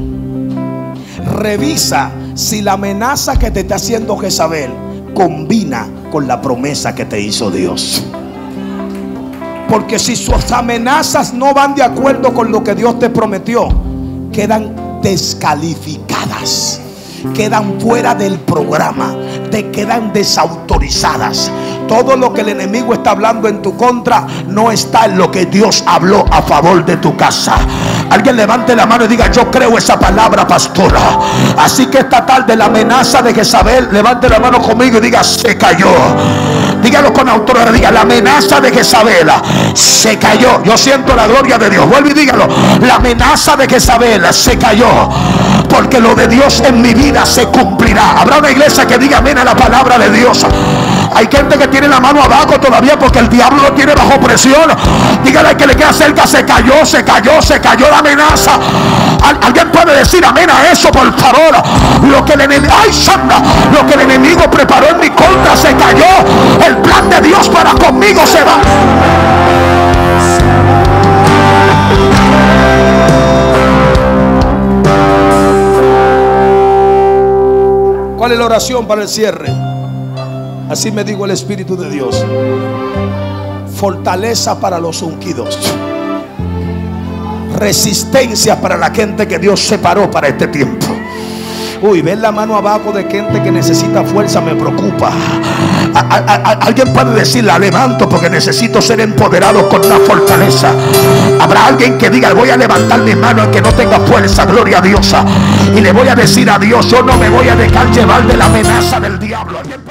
revisa si la amenaza que te está haciendo Jezabel combina con la promesa que te hizo Dios. Porque si sus amenazas no van de acuerdo con lo que Dios te prometió, quedan descalificadas, quedan fuera del programa, te quedan desautorizadas. Todo lo que el enemigo está hablando en tu contra no está en lo que Dios habló a favor de tu casa. Alguien levante la mano y diga: yo creo esa palabra, pastora. Así que esta tarde la amenaza de Jezabel, levante la mano conmigo y diga: se cayó. Dígalo con autoridad, diga: la amenaza de Jezabel se cayó. Yo siento la gloria de Dios. Vuelve y dígalo: la amenaza de Jezabel se cayó, porque lo de Dios en mi vida se cumplirá. Habrá una iglesia que diga amén a la palabra de Dios. Hay gente que tiene la mano abajo todavía porque el diablo lo tiene bajo presión. Dígale que le queda cerca, se cayó, se cayó, se cayó la amenaza. Al, alguien puede decir amén a eso, por favor. Lo que el enemigo, ay, Sandra, lo que el enemigo preparó en mi contra se cayó. El plan de Dios para conmigo se va. ¿Cuál es la oración para el cierre? Así me dijo el Espíritu de Dios. Fortaleza para los ungidos. Resistencia para la gente que Dios separó para este tiempo. Uy, ver la mano abajo de gente que necesita fuerza me preocupa. A, a, a, alguien puede decir, la levanto porque necesito ser empoderado con una fortaleza. Habrá alguien que diga, voy a levantar mi mano en que no tenga fuerza, gloria a Dios, y le voy a decir a Dios, yo no me voy a dejar llevar de la amenaza del diablo.